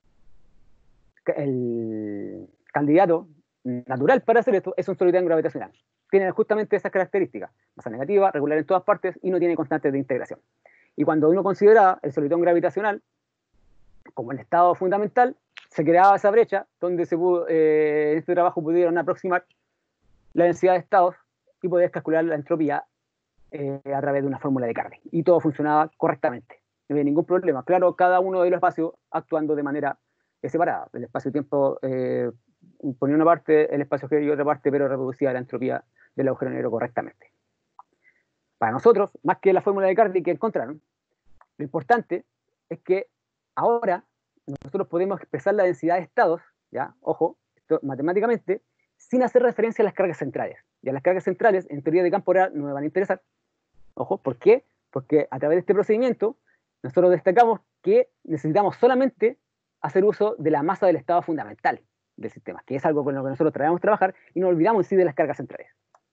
el candidato natural para hacer esto es un solitón gravitacional. Tiene justamente esas características, masa negativa, regular en todas partes y no tiene constantes de integración. Y cuando uno considera el solitón gravitacional como el estado fundamental, se creaba esa brecha donde se pudo, eh, en este trabajo pudieron aproximar la densidad de estados y poder calcular la entropía eh, a través de una fórmula de Cardy. Y todo funcionaba correctamente. No había ningún problema. Claro, cada uno de los espacios actuando de manera eh, separada. El espacio-tiempo eh, ponía una parte, el espacio G y otra parte, pero reproducía la entropía del agujero negro correctamente. Para nosotros, más que la fórmula de Cardy que encontraron, lo importante es que ahora nosotros podemos expresar la densidad de estados, ya, ojo, esto, matemáticamente, sin hacer referencia a las cargas centrales. Y a las cargas centrales, en teoría de campo real, no me van a interesar. Ojo, ¿por qué? Porque a través de este procedimiento, nosotros destacamos que necesitamos solamente hacer uso de la masa del estado fundamental del sistema, que es algo con lo que nosotros debemos trabajar, y no olvidamos en sí de las cargas centrales.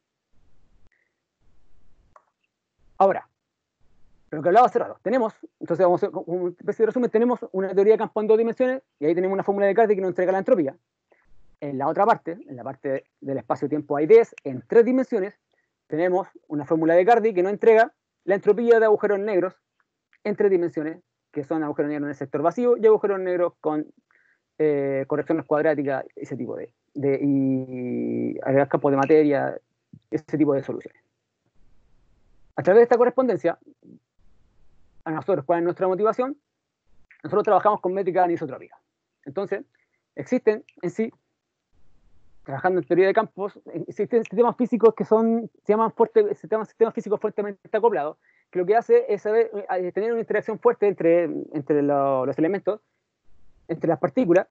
Ahora, lo que hablaba hace rato, tenemos, entonces vamos a hacer una especie de resumen, tenemos una teoría de campo en dos dimensiones, y ahí tenemos una fórmula de Cardy que nos entrega la entropía. En la otra parte, en la parte del espacio-tiempo I diez, en tres dimensiones, tenemos una fórmula de Cardy que nos entrega la entropía de agujeros negros en tres dimensiones, que son agujeros negros en el sector vacío y agujeros negros con eh, correcciones cuadráticas, ese tipo de, de y agregar campos de materia, ese tipo de soluciones. A través de esta correspondencia, a nosotros, ¿cuál es nuestra motivación? Nosotros trabajamos con métrica anisotrópica. Entonces, existen en sí, trabajando en teoría de campos, existen sistemas físicos que son, se llaman fuerte, sistemas, sistemas físicos fuertemente acoplados, que lo que hace es saber, tener una interacción fuerte entre, entre lo, los elementos, entre las partículas,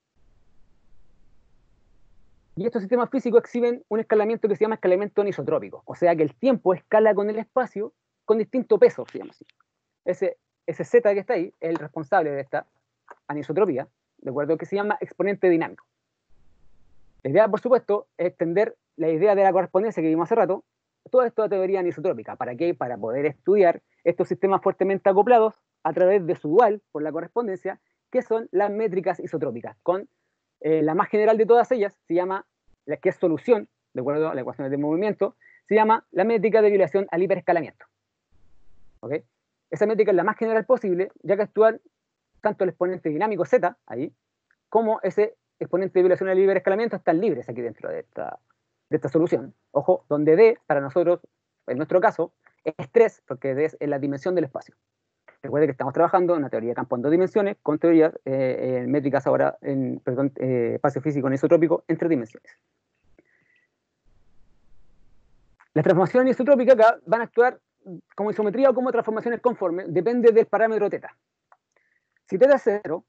y estos sistemas físicos exhiben un escalamiento que se llama escalamiento anisotrópico, o sea que el tiempo escala con el espacio con distinto peso, se llama así. Ese, ese Z que está ahí es el responsable de esta anisotropía, de acuerdo, que se llama exponente dinámico. La idea, por supuesto, es extender la idea de la correspondencia que vimos hace rato, toda esta teoría anisotrópica. ¿Para qué? Para poder estudiar estos sistemas fuertemente acoplados a través de su dual, por la correspondencia, que son las métricas isotrópicas, con eh, la más general de todas ellas, se llama, la que es solución, de acuerdo a las ecuaciones de movimiento, se llama la métrica de violación al hiperescalamiento. ¿Okay? Esa métrica es la más general posible, ya que actúan tanto el exponente dinámico Z, ahí, como ese exponente de violación al hiperescalamiento están libres aquí dentro de esta, de esta solución. Ojo, donde D, para nosotros, en nuestro caso, es tres, porque D es la dimensión del espacio. Recuerden que estamos trabajando en una teoría de campo en dos dimensiones, con teorías eh, en métricas ahora, en perdón, eh, espacio físico anisotrópico en tres dimensiones. Las transformaciones anisotrópicas acá van a actuar como isometría o como transformaciones conformes, depende del parámetro teta. Si teta es cero,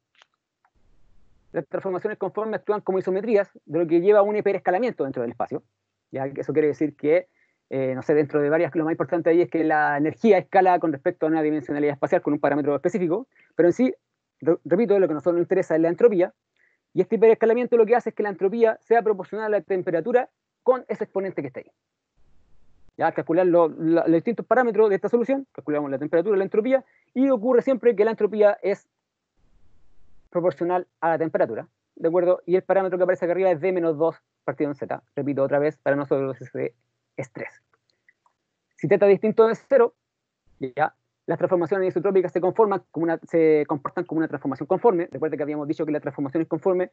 las transformaciones conformes actúan como isometrías, de lo que lleva a un hiperescalamiento dentro del espacio. ¿Ya? Eso quiere decir que, eh, no sé, dentro de varias, lo más importante ahí es que la energía escala con respecto a una dimensionalidad espacial con un parámetro específico, pero en sí, re repito, lo que a nosotros nos interesa es la entropía, y este hiperescalamiento lo que hace es que la entropía sea proporcional a la temperatura con ese exponente que está ahí. ¿Ya? Calcular lo, lo, los distintos parámetros de esta solución, calculamos la temperatura, la entropía, y ocurre siempre que la entropía es proporcional a la temperatura, ¿de acuerdo? Y el parámetro que aparece acá arriba es D menos dos partido en Z. Repito otra vez, para nosotros ese es tres. Si θ distinto de cero, ya, las transformaciones isotrópicas se, conforman como una, se comportan como una transformación conforme. Recuerden que habíamos dicho que las transformaciones conformes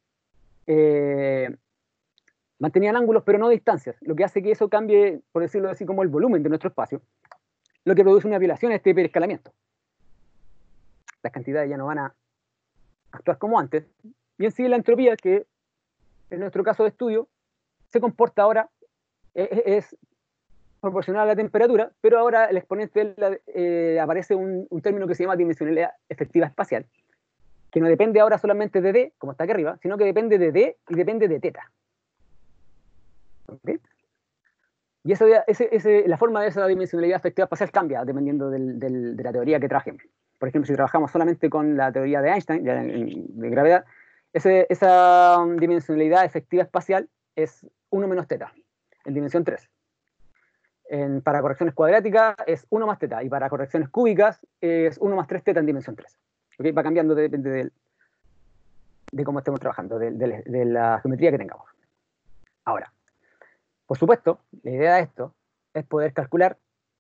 eh, mantenían ángulos pero no distancias, lo que hace que eso cambie, por decirlo así, como el volumen de nuestro espacio, lo que produce una violación a este hiperescalamiento. Las cantidades ya no van a actuar como antes, y en sí la entropía, que en nuestro caso de estudio, se comporta ahora, es, es proporcional a la temperatura, pero ahora el exponente la, eh, aparece un, un término que se llama dimensionalidad efectiva espacial, que no depende ahora solamente de D, como está aquí arriba, sino que depende de D y depende de teta. ¿Okay? Y esa, ese, ese, la forma de esa dimensionalidad efectiva espacial cambia dependiendo del, del, de la teoría que trabajemos. Por ejemplo, si trabajamos solamente con la teoría de Einstein, de, de gravedad, ese, esa dimensionalidad efectiva espacial es uno menos teta, en dimensión tres. En, para correcciones cuadráticas es uno más teta, y para correcciones cúbicas es uno más tres teta en dimensión tres. ¿Okay? Va cambiando, depende de, de cómo estemos trabajando, de, de, de la geometría que tengamos. Ahora, por supuesto, la idea de esto es poder calcular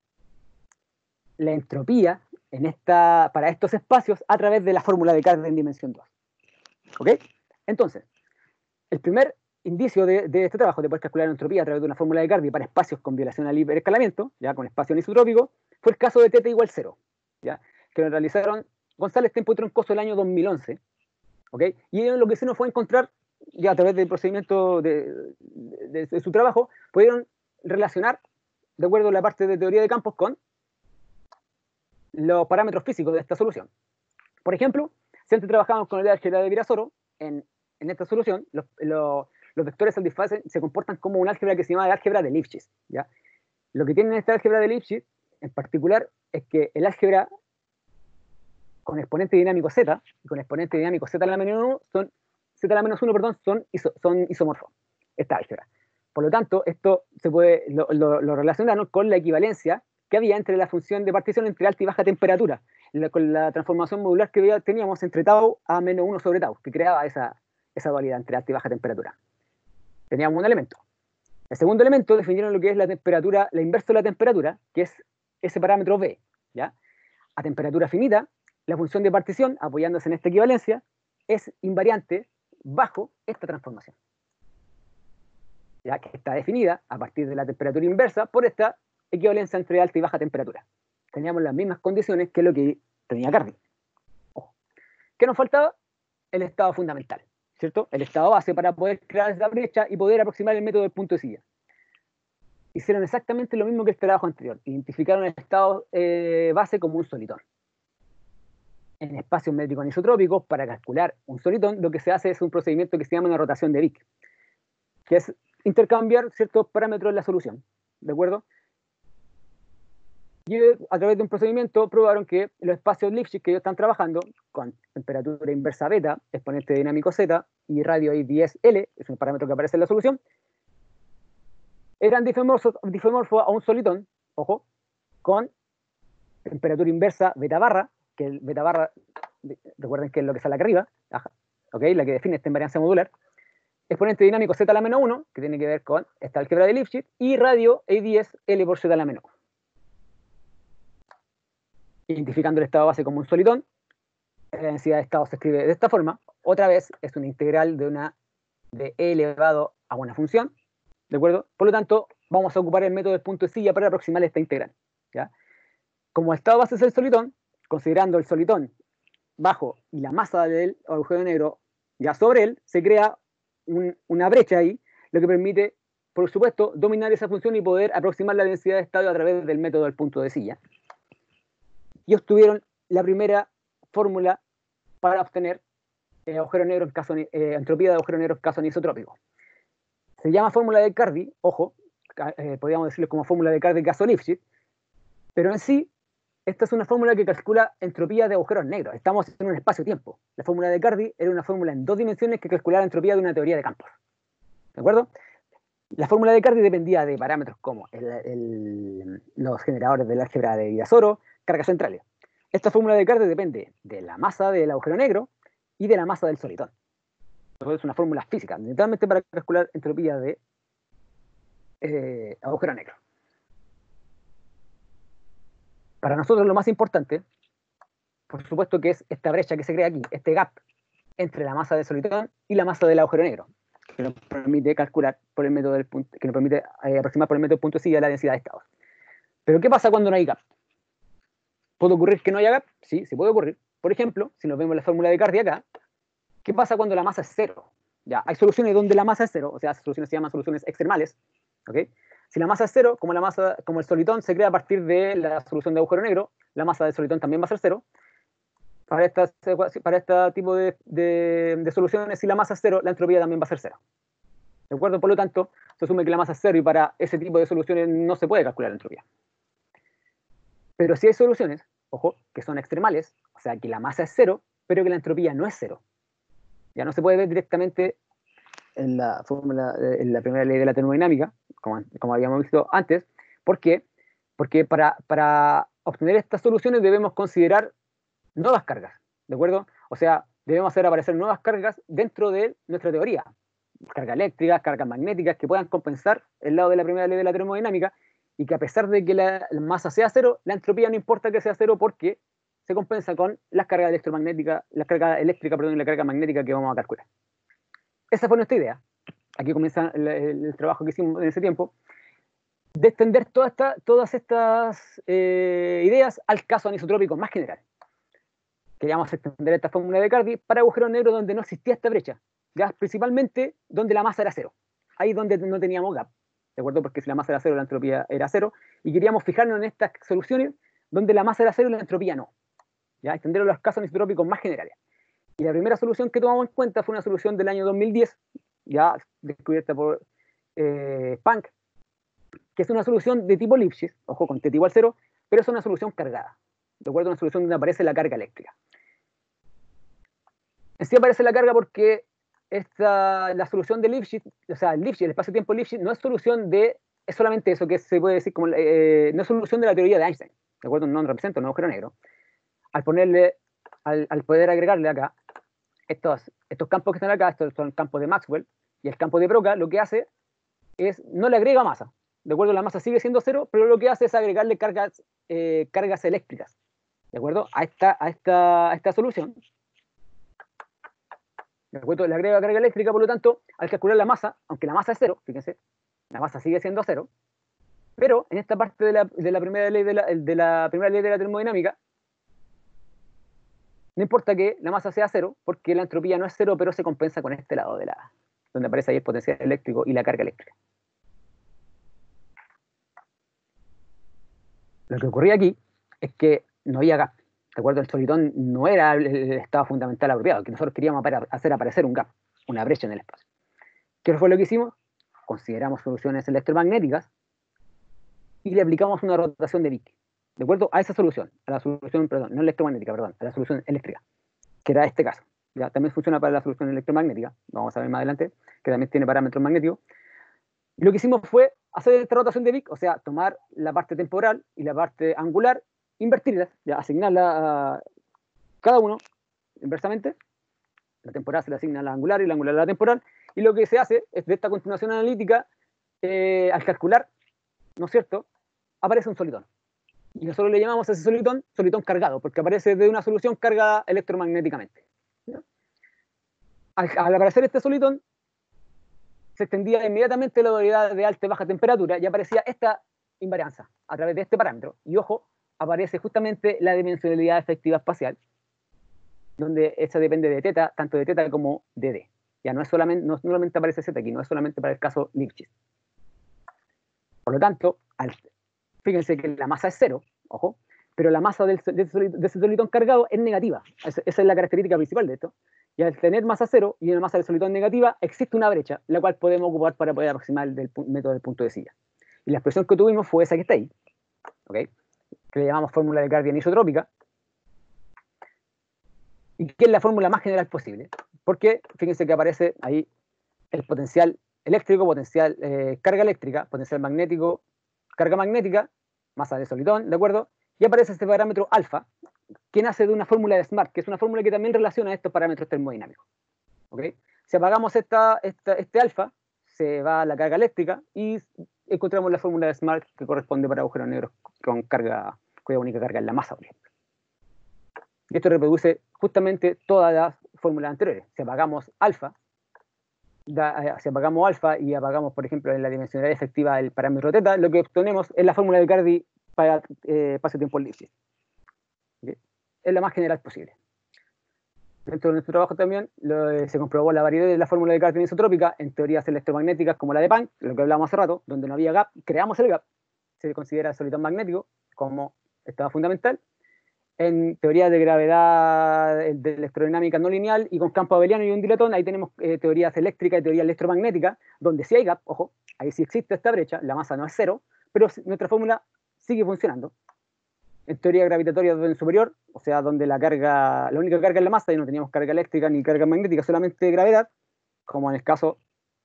la entropía en esta, para estos espacios a través de la fórmula de Cardan en dimensión dos. ¿Ok? Entonces, el primer indicio de, de este trabajo de poder calcular la entropía a través de una fórmula de Cardan para espacios con violación al hiperescalamiento, ya con espacio anisotrópico, fue el caso de teta igual cero, ya, que lo realizaron González, Tempo y Troncoso el año dos mil once. ¿Ok? Y ellos lo que se nos fue a encontrar, ya a través del procedimiento de, de, de, de su trabajo, pudieron relacionar, de acuerdo a la parte de teoría de campos, con los parámetros físicos de esta solución. Por ejemplo, si antes trabajamos con el álgebra de Virasoro, en, en esta solución, los, los, los vectores satisfacen, se comportan como un álgebra que se llama el álgebra de Lipschitz, ¿ya? Lo que tiene esta álgebra de Lipschitz, en particular, es que el álgebra con exponente dinámico z y con exponente dinámico z a la menos uno son, z a la menos uno, perdón, son, iso, son isomorfos, esta álgebra. Por lo tanto, esto se puede, lo, lo, lo relacionaron con la equivalencia que había entre la función de partición entre alta y baja temperatura, la, con la transformación modular que teníamos entre tau a menos uno sobre tau, que creaba esa, esa dualidad entre alta y baja temperatura. Teníamos un elemento. El segundo elemento definieron lo que es la temperatura, la inversa de la temperatura, que es ese parámetro B, ¿ya? A temperatura finita, la función de partición, apoyándose en esta equivalencia, es invariante bajo esta transformación, ya que está definida a partir de la temperatura inversa por esta equivalencia entre alta y baja temperatura. Teníamos las mismas condiciones que lo que tenía Cardan. Ojo. ¿Qué nos faltaba? El estado fundamental, ¿cierto? El estado base para poder crear esa brecha y poder aproximar el método del punto de silla. Hicieron exactamente lo mismo que el trabajo anterior. Identificaron el estado eh, base como un solitón. En espacios métricos anisotrópicos, para calcular un solitón, lo que se hace es un procedimiento que se llama una rotación de Wick, que es intercambiar ciertos parámetros en la solución, ¿de acuerdo? Y a través de un procedimiento probaron que los espacios Lipschitz que ellos están trabajando, con temperatura inversa beta, exponente dinámico z y radio I diez L, es un parámetro que aparece en la solución, eran difemorfos, difemorfos a un solitón, ojo, con temperatura inversa beta barra, que el beta barra, recuerden que es lo que sale acá arriba, ajá, ¿okay? La que define esta invariancia modular, exponente dinámico z a la menos uno, que tiene que ver con esta álgebra de Lipschitz, y radio I diez L por z a la menos uno. Identificando el estado base como un solitón, la densidad de estado se escribe de esta forma, otra vez es una integral de una de e elevado a una función, ¿de acuerdo? Por lo tanto, vamos a ocupar el método del punto de silla para aproximar esta integral, ¿ya? Como el estado base es el solitón, considerando el solitón bajo y la masa del agujero negro ya sobre él, se crea un, una brecha ahí, lo que permite por supuesto, dominar esa función y poder aproximar la densidad de estadio a través del método del punto de silla. Y obtuvieron la primera fórmula para obtener eh, agujero negro en caso, eh, entropía de agujero negro en caso anisotrópico. Se llama fórmula de Cardy, ojo, eh, podríamos decirlo como fórmula de Cardy caso Lipschitz, pero en sí, esta es una fórmula que calcula entropía de agujeros negros. Estamos en un espacio-tiempo. La fórmula de Cardy era una fórmula en dos dimensiones que calculaba la entropía de una teoría de campos. ¿De acuerdo? La fórmula de Cardy dependía de parámetros como el, el, los generadores del álgebra de Virasoro, cargas centrales. Esta fórmula de Cardy depende de la masa del agujero negro y de la masa del solitón. Entonces es una fórmula física, literalmente para calcular entropía de eh, agujero negro. Para nosotros lo más importante, por supuesto, que es esta brecha que se crea aquí, este gap entre la masa del solitón y la masa del agujero negro, que nos permite calcular por el método del punto, que nos permite eh, aproximar por el método del punto de silla la densidad de estados. Pero ¿qué pasa cuando no hay gap? ¿Puede ocurrir que no haya gap? Sí, sí puede ocurrir. Por ejemplo, si nos vemos la fórmula de Cardy acá, ¿qué pasa cuando la masa es cero? Ya, hay soluciones donde la masa es cero, o sea, esas soluciones se llaman soluciones extremales, ¿ok? Si la masa es cero, como, la masa, como el solitón se crea a partir de la solución de agujero negro, la masa del solitón también va a ser cero. Para, esta, para este tipo de, de, de soluciones, si la masa es cero, la entropía también va a ser cero. ¿De acuerdo? Por lo tanto, se asume que la masa es cero y para ese tipo de soluciones no se puede calcular la entropía. Pero si hay soluciones, ojo, que son extremales, o sea, que la masa es cero, pero que la entropía no es cero. Ya no se puede ver directamente en la fórmula, en la primera ley de la termodinámica, como, como habíamos visto antes. ¿Por qué? Porque para, para obtener estas soluciones debemos considerar nuevas cargas, ¿de acuerdo? O sea, debemos hacer aparecer nuevas cargas dentro de nuestra teoría. Cargas eléctricas, cargas magnéticas, que puedan compensar el lado de la primera ley de la termodinámica y que a pesar de que la, la masa sea cero, la entropía no importa que sea cero porque se compensa con las cargas electromagnéticas, la carga eléctrica, perdón, y la carga magnética que vamos a calcular. Esa fue nuestra idea. Aquí comienza el, el, el trabajo que hicimos en ese tiempo, de extender toda esta, todas estas eh, ideas al caso anisotrópico más general. Queríamos extender esta fórmula de Cardy para agujeros negros donde no existía esta brecha, ya principalmente donde la masa era cero, ahí donde no teníamos gap, ¿de acuerdo? Porque si la masa era cero, la entropía era cero, y queríamos fijarnos en estas soluciones donde la masa era cero y la entropía no, ya extender los casos anisotrópicos más generales. Y la primera solución que tomamos en cuenta fue una solución del año dos mil diez, ya descubierta por eh, Planck, que es una solución de tipo Lipschitz, ojo, con t igual a cero, pero es una solución cargada, ¿de acuerdo? Una solución donde aparece la carga eléctrica. En sí aparece la carga porque esta, la solución de Lipschitz, o sea, el Lipschitz, el espacio-tiempo Lipschitz, no es solución de, es solamente eso que se puede decir como, eh, no es solución de la teoría de Einstein, ¿de acuerdo? No representa un agujero negro. Al ponerle, al, al poder agregarle acá estos, estos campos que están acá, estos son campos de Maxwell, y el campo de Broca, lo que hace es, no le agrega masa, ¿de acuerdo? La masa sigue siendo cero, pero lo que hace es agregarle cargas, eh, cargas eléctricas, ¿de acuerdo? A esta, a esta, a esta solución. ¿De acuerdo? Le agrega carga eléctrica, por lo tanto, al calcular la masa, aunque la masa es cero, fíjense, la masa sigue siendo cero, pero en esta parte de la, de la, primera, ley de la, de la primera ley de la termodinámica, no importa que la masa sea cero, porque la entropía no es cero, pero se compensa con este lado de la, donde aparece ahí el potencial eléctrico y la carga eléctrica. Lo que ocurría aquí es que no había gap, ¿de acuerdo? El solitón no era el estado fundamental apropiado, que nosotros queríamos hacer aparecer un gap, una brecha en el espacio. ¿Qué fue lo que hicimos? Consideramos soluciones electromagnéticas y le aplicamos una rotación de Wick, ¿de acuerdo? A esa solución, a la solución, perdón, no electromagnética, perdón, a la solución eléctrica, que era este caso. ¿Ya? También funciona para la solución electromagnética, vamos a ver más adelante, que también tiene parámetros magnéticos. Y lo que hicimos fue hacer esta rotación de Wick, o sea, tomar la parte temporal y la parte angular, invertirlas, ya, asignarla a cada uno inversamente. La temporal se le asigna a la angular y la angular a la temporal. Y lo que se hace es de esta continuación analítica, eh, al calcular, ¿no es cierto?, aparece un solitón. Y nosotros le llamamos a ese solitón solitón cargado, porque aparece de una solución cargada electromagnéticamente. Al, al aparecer este solitón, se extendía inmediatamente la dualidad de alta y baja temperatura y aparecía esta invarianza a través de este parámetro. Y ojo, aparece justamente la dimensionalidad efectiva espacial, donde esa depende de teta, tanto de teta como de d. Ya no es solamente, no solamente aparece z aquí, no es solamente para el caso Lipschitz. Por lo tanto, al, fíjense que la masa es cero, ojo, pero la masa del, de, de ese solitón cargado es negativa. Esa, esa es la característica principal de esto. Y al tener masa cero y una masa del solitón negativa, existe una brecha, la cual podemos ocupar para poder aproximar el del, método del punto de silla. Y la expresión que tuvimos fue esa que está ahí, ¿okay? Que le llamamos fórmula de Cardi anisotrópica, y que es la fórmula más general posible, porque fíjense que aparece ahí el potencial eléctrico, potencial eh, carga eléctrica, potencial magnético, carga magnética, masa de solitón, ¿de acuerdo? Y aparece este parámetro alfa, que nace de una fórmula de Smart, que es una fórmula que también relaciona estos parámetros termodinámicos, ¿okay? Si apagamos esta, esta, este alfa, se va a la carga eléctrica y encontramos la fórmula de Smart que corresponde para agujeros negros con carga, cuya única carga es la masa, por ejemplo. Y esto reproduce justamente todas las fórmulas anteriores. Si apagamos alfa, da, si apagamos alfa y apagamos, por ejemplo, en la dimensionalidad efectiva del parámetro teta, lo que obtenemos es la fórmula de Cardi para eh, espacio-tiempo elipsis. ¿Okay? Es la más general posible. Dentro de nuestro trabajo también lo, eh, se comprobó la validez de la fórmula de Cardi anisotrópica en teorías electromagnéticas como la de Planck, lo que hablábamos hace rato, donde no había gap, creamos el gap, se considera el solitón magnético como estado fundamental. En teorías de gravedad, de electrodinámica no lineal y con campo abeliano y un dilatón, ahí tenemos eh, teorías eléctricas y teorías electromagnéticas, donde sí hay gap, ojo, ahí sí existe esta brecha, la masa no es cero, pero nuestra fórmula sigue funcionando. En teoría gravitatoria de orden superior, o sea, donde la carga, la única carga es la masa y no teníamos carga eléctrica ni carga magnética, solamente gravedad, como en el caso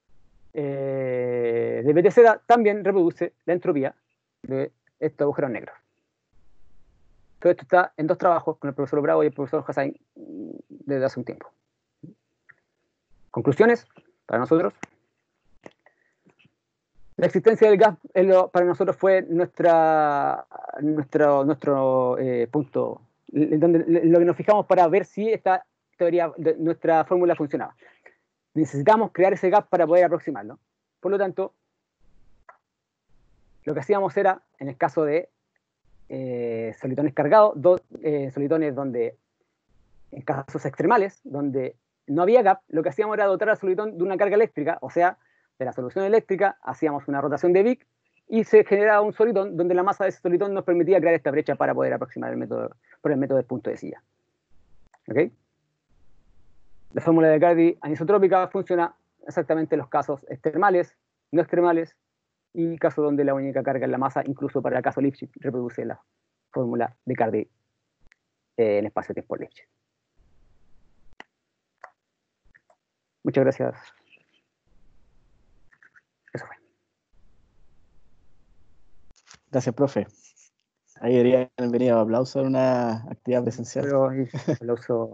eh, de B T Z, también reproduce la entropía de estos agujeros negros. Todo esto está en dos trabajos con el profesor Bravo y el profesor Hassain desde hace un tiempo. Conclusiones para nosotros. La existencia del gas lo, para nosotros fue nuestra, nuestro, nuestro eh, punto, donde, lo que nos fijamos para ver si esta teoría, de, nuestra fórmula funcionaba. Necesitamos crear ese gap para poder aproximarlo. Por lo tanto, lo que hacíamos era, en el caso de Eh, solitones cargados, dos eh, solitones donde, en casos extremales, donde no había gap, lo que hacíamos era dotar al solitón de una carga eléctrica, o sea, de la solución eléctrica, hacíamos una rotación de Wick y se generaba un solitón donde la masa de ese solitón nos permitía crear esta brecha para poder aproximar el método, por el método del punto de silla. ¿Okay? La fórmula de Cardi anisotrópica funciona exactamente en los casos extremales, no extremales, y caso donde la única carga es la masa, incluso para el caso Lipschitz, reproduce la fórmula de Cardi eh, en espacio-tiempo Lipschitz. Muchas gracias. Eso fue. Gracias, profe. Ahí deberían venir a aplauso en una actividad presencial. Pero, aplauso.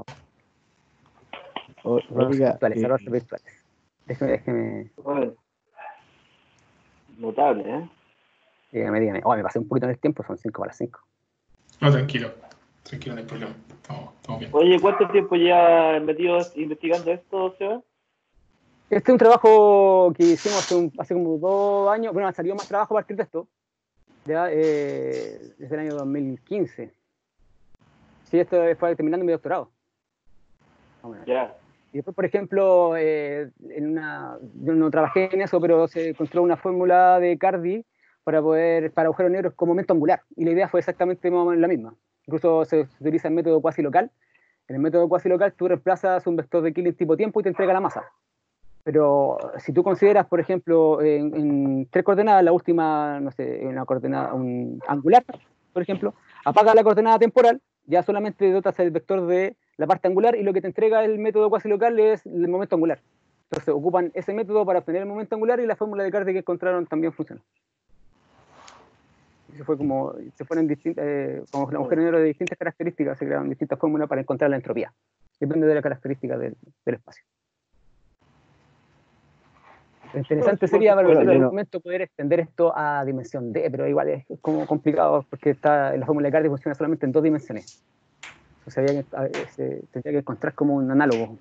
O, oiga, virtuales, eh, virtuales. Déjeme, déjeme. Bueno, notable, ¿eh? Dígame, dígame. Oh, me pasé un poquito en el tiempo, son cinco para las cinco. No, tranquilo. Tranquilo, no hay problema. Estamos, estamos bien. Oye, ¿cuánto tiempo ya metido investigando esto, Seba? Este es un trabajo que hicimos hace, un, hace como dos años. Bueno, salió más trabajo a partir de esto. Ya, eh, desde el año dos mil quince. Sí, esto fue terminando mi doctorado. Ya. Yeah. Y después, por ejemplo, eh, en una, yo no trabajé en eso, pero se encontró una fórmula de Cardi para poder para agujeros negros con momento angular. Y la idea fue exactamente más o menos la misma. Incluso se, se utiliza el método cuasi local. En el método cuasi local tú reemplazas un vector de Killing tipo tiempo y te entrega la masa. Pero si tú consideras, por ejemplo, en, en tres coordenadas, la última, no sé, una coordenada un angular, por ejemplo, apaga la coordenada temporal, ya solamente dotas el vector de la parte angular y lo que te entrega el método cuasi local es el momento angular. Entonces ocupan ese método para obtener el momento angular y la fórmula de Cardi que encontraron también funciona. Se fue como, se fueron distintas, eh, como los agujeros negros de distintas características, se crearon distintas fórmulas para encontrar la entropía. Depende de la característica del, del espacio. Lo interesante sería para el no... momento poder extender esto a dimensión D, pero igual es como complicado porque está, la fórmula de Cardi funciona solamente en dos dimensiones. O sea, había que, se tendría que encontrar como un análogo.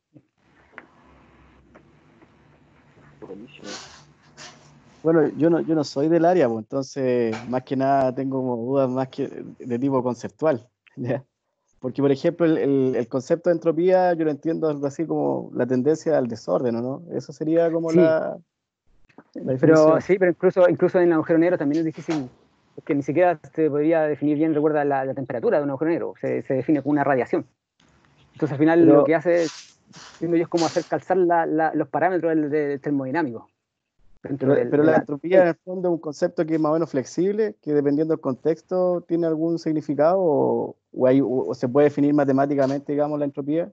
Bueno, yo no, yo no soy del área, pues, entonces más que nada tengo como dudas más que de tipo conceptual, ¿ya? Porque, por ejemplo, el, el, el concepto de entropía yo lo entiendo algo así como la tendencia al desorden, ¿no? Eso sería como sí. la... La Pero definición. sí, pero incluso, incluso en el agujero negro también es difícil, porque ni siquiera se podría definir bien, recuerda, la, la temperatura de un agujero negro, se, se define como una radiación. Entonces al final Pero, lo que hace, entiendo yo, es como hacer calzar la, la, los parámetros del, del termodinámico dentro pero, del, pero de la la... entropía en el fondo es un concepto que es más o menos flexible, que dependiendo del contexto tiene algún significado o, o, hay, o, o se puede definir matemáticamente, digamos, la entropía.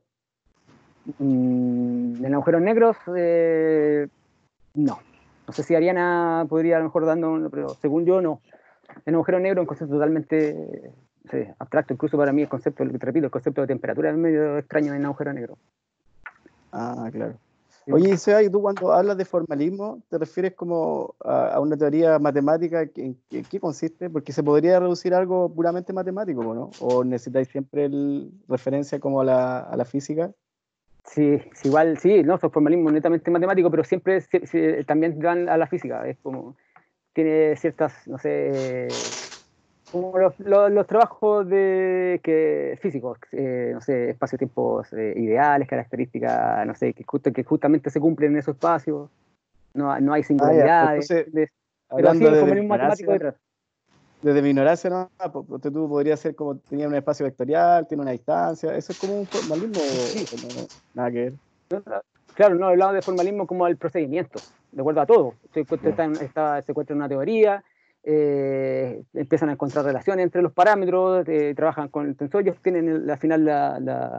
Mm, en agujeros negros, eh, no. No sé si Ariana podría a lo mejor dando, pero según yo, no. En agujero negro es un concepto totalmente sí, abstracto, incluso para mí el concepto, te repito, el concepto de temperatura es medio extraño en agujero negro. Ah, claro. Sí. Oye, Seba, ¿y tú cuando hablas de formalismo, te refieres como a, a una teoría matemática? ¿En qué, qué consiste? Porque se podría reducir a algo puramente matemático, ¿no? ¿O necesitáis siempre el, referencia como a la, a la física? Sí, sí, igual, sí, no, son formalismo netamente matemático, pero siempre sí, sí, también van a la física, es como, tiene ciertas, no sé, como los, los, los trabajos de, que, físicos, eh, no sé, espacio-tiempos eh, ideales, características, no sé, que, justo, que justamente se cumplen en esos espacios, no, no hay Ah, ya, pues singularidades, entonces, ¿entiendes? Pero sí, hablando el de, de formalismo mi matemático ignorancia, detrás. desde mi ignorancia, no, ah, pues, pues, tú podrías ser como, tenía un espacio vectorial, tiene una distancia, ¿eso es como un formalismo o, Sí, o no? Nada que ver. claro, no hablamos de formalismo como el procedimiento, de acuerdo a todo. Se encuentra, Ya. está, está, se encuentra una teoría, eh, empiezan a encontrar relaciones entre los parámetros, eh, trabajan con el tensor, ellos tienen el, al final la, la,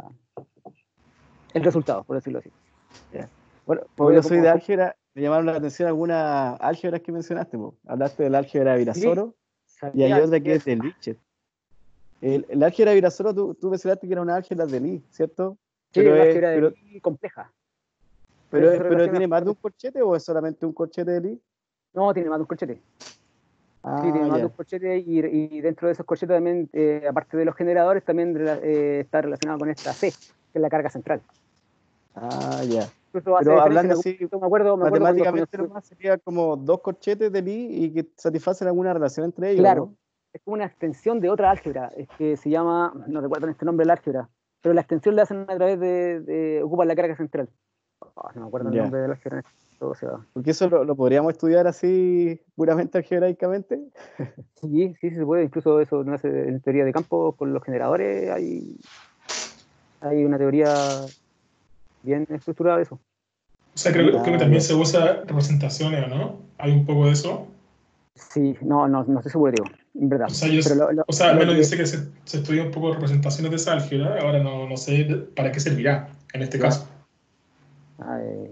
el resultado, por decirlo así. Ya. Bueno, Como voy a yo soy como, de como, álgebra, me llamaron la atención algunas álgebras que mencionaste, po. Hablaste del álgebra de sí, Virasoro y hay sabía otra que que es de Lipschitz. El, el álgebra de Virasoro, tú, tú mencionaste que era una álgebra de Lie, ¿cierto? sí, Pero una es, álgebra de pero, Lie compleja. Por pero, eso se es- pero relaciona. tiene más de un corchete o es solamente un corchete de Lie. No, tiene más de un corchete. Sí, tiene Ah, más de un ya. corchete y, y dentro de esos corchetes también, eh, aparte de los generadores, también eh, está relacionado con esta C, que es la carga central. Ah, ya. Incluso hace Pero diferencia en hablando algún así, momento, me acuerdo, me acuerdo cuando, cuando matemáticamente nomás sería como dos corchetes de Lie y que satisfacen alguna relación entre ellos, claro, ¿no? es como una extensión de otra álgebra, es que se llama, no recuerdo este nombre de la álgebra, pero la extensión la hacen a través de, de ocupan la carga central. Oh, no me acuerdo el Ya. nombre de la álgebra, todo se va. Porque eso lo, lo podríamos estudiar así puramente algebraicamente. Sí, sí, sí se puede, incluso eso no hace en teoría de campo con los generadores, hay, hay una teoría bien estructurada de eso. O sea, creo, creo que Ah, también ya. se usa representaciones, ¿o no? Hay un poco de eso. Sí, no, no, no estoy seguro, digo, en verdad. O sea, yo, Pero lo, lo, o sea, al lo menos yo que, sé que se, se estudia un poco representaciones de esa álgebra, ahora no, no sé para qué servirá en este ya, caso. eh,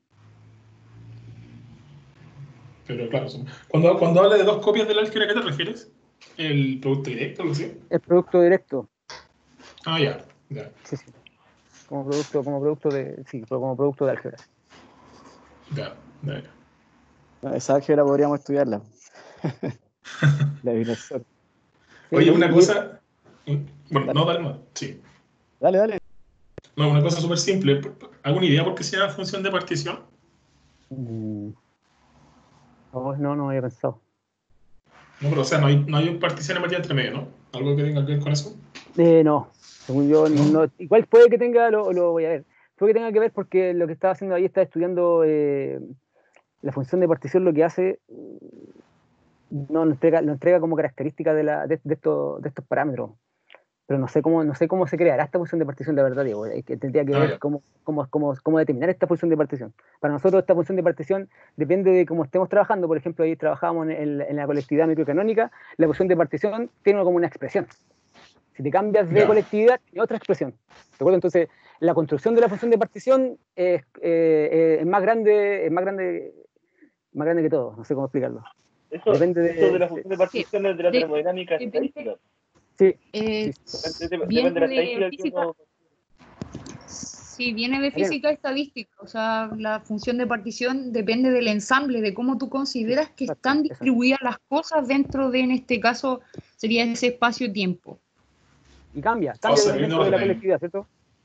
Pero claro, son- cuando, cuando habla de dos copias de la álgebra, ¿a qué te refieres? ¿El producto directo, algo así? el producto directo, Ah, ya, ya, sí, sí, como producto, como producto de, sí, como producto de álgebra. ya, ya. No, esa álgebra podríamos estudiarla. La de Virasoro. Sí, Oye, una y, y cosa, bueno, Dale, no, dale más, sí. dale, dale. No, una cosa súper simple. ¿Alguna idea por qué se llama función de partición? mm, no, no, no había pensado. No, pero o sea, no hay, no hay particiones metidas entre medio, ¿no? ¿Algo que tenga que ver con eso? Eh, no, según yo, ¿No? no, igual puede que tenga, lo, lo voy a ver, puede que tenga que ver porque lo que estaba haciendo ahí está estudiando eh, la función de partición, lo que hace, no lo entrega, lo entrega como característica de, la, de, de, estos, de estos parámetros. Pero no sé cómo, no sé cómo se creará esta función de partición de verdad, Diego. Es que tendría que Ah, ver ya. cómo, cómo, cómo, cómo determinar esta función de partición. Para nosotros esta función de partición depende de cómo estemos trabajando. Por ejemplo, ahí trabajábamos en, en, en la colectividad microcanónica, la función de partición tiene como una expresión. Si te cambias de Ya. colectividad, tiene otra expresión. ¿De acuerdo? Entonces, la construcción de la función de partición es, eh, es más grande, es más grande, más grande que todo. No sé cómo explicarlo. Eso, Depende eso de de... la función de particiones de la De- termodinámica depende, estadística. Sí, eh, sí, sí. Depende, depende de viene la de estadística que física, uno. sí, viene de Ariana, física estadística, o sea, la función de partición depende del ensamble, de cómo tú consideras que exacto, están eso mismo. distribuidas las cosas dentro de, en este caso, sería ese espacio-tiempo. Y cambia, O cambia sea, hay un dentro de la orden. colectividad, ¿cierto?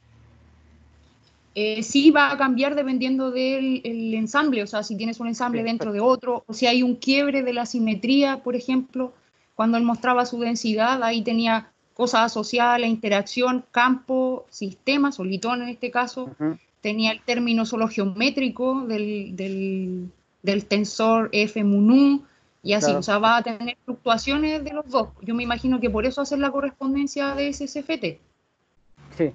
Eh, sí va a cambiar dependiendo del el ensamble, o sea, si tienes un Sí, ensamble dentro exacto. de otro, o si hay un quiebre de la simetría, por ejemplo, cuando él mostraba su densidad, ahí tenía cosas asociadas a la interacción, campo, sistema, solitón en este caso, Uh -huh. tenía el término solo geométrico del, del, del tensor F mu nu, y así, Claro. o sea, va a tener fluctuaciones de los dos. Yo me imagino que por eso hacer la correspondencia de ese S F T. Sí.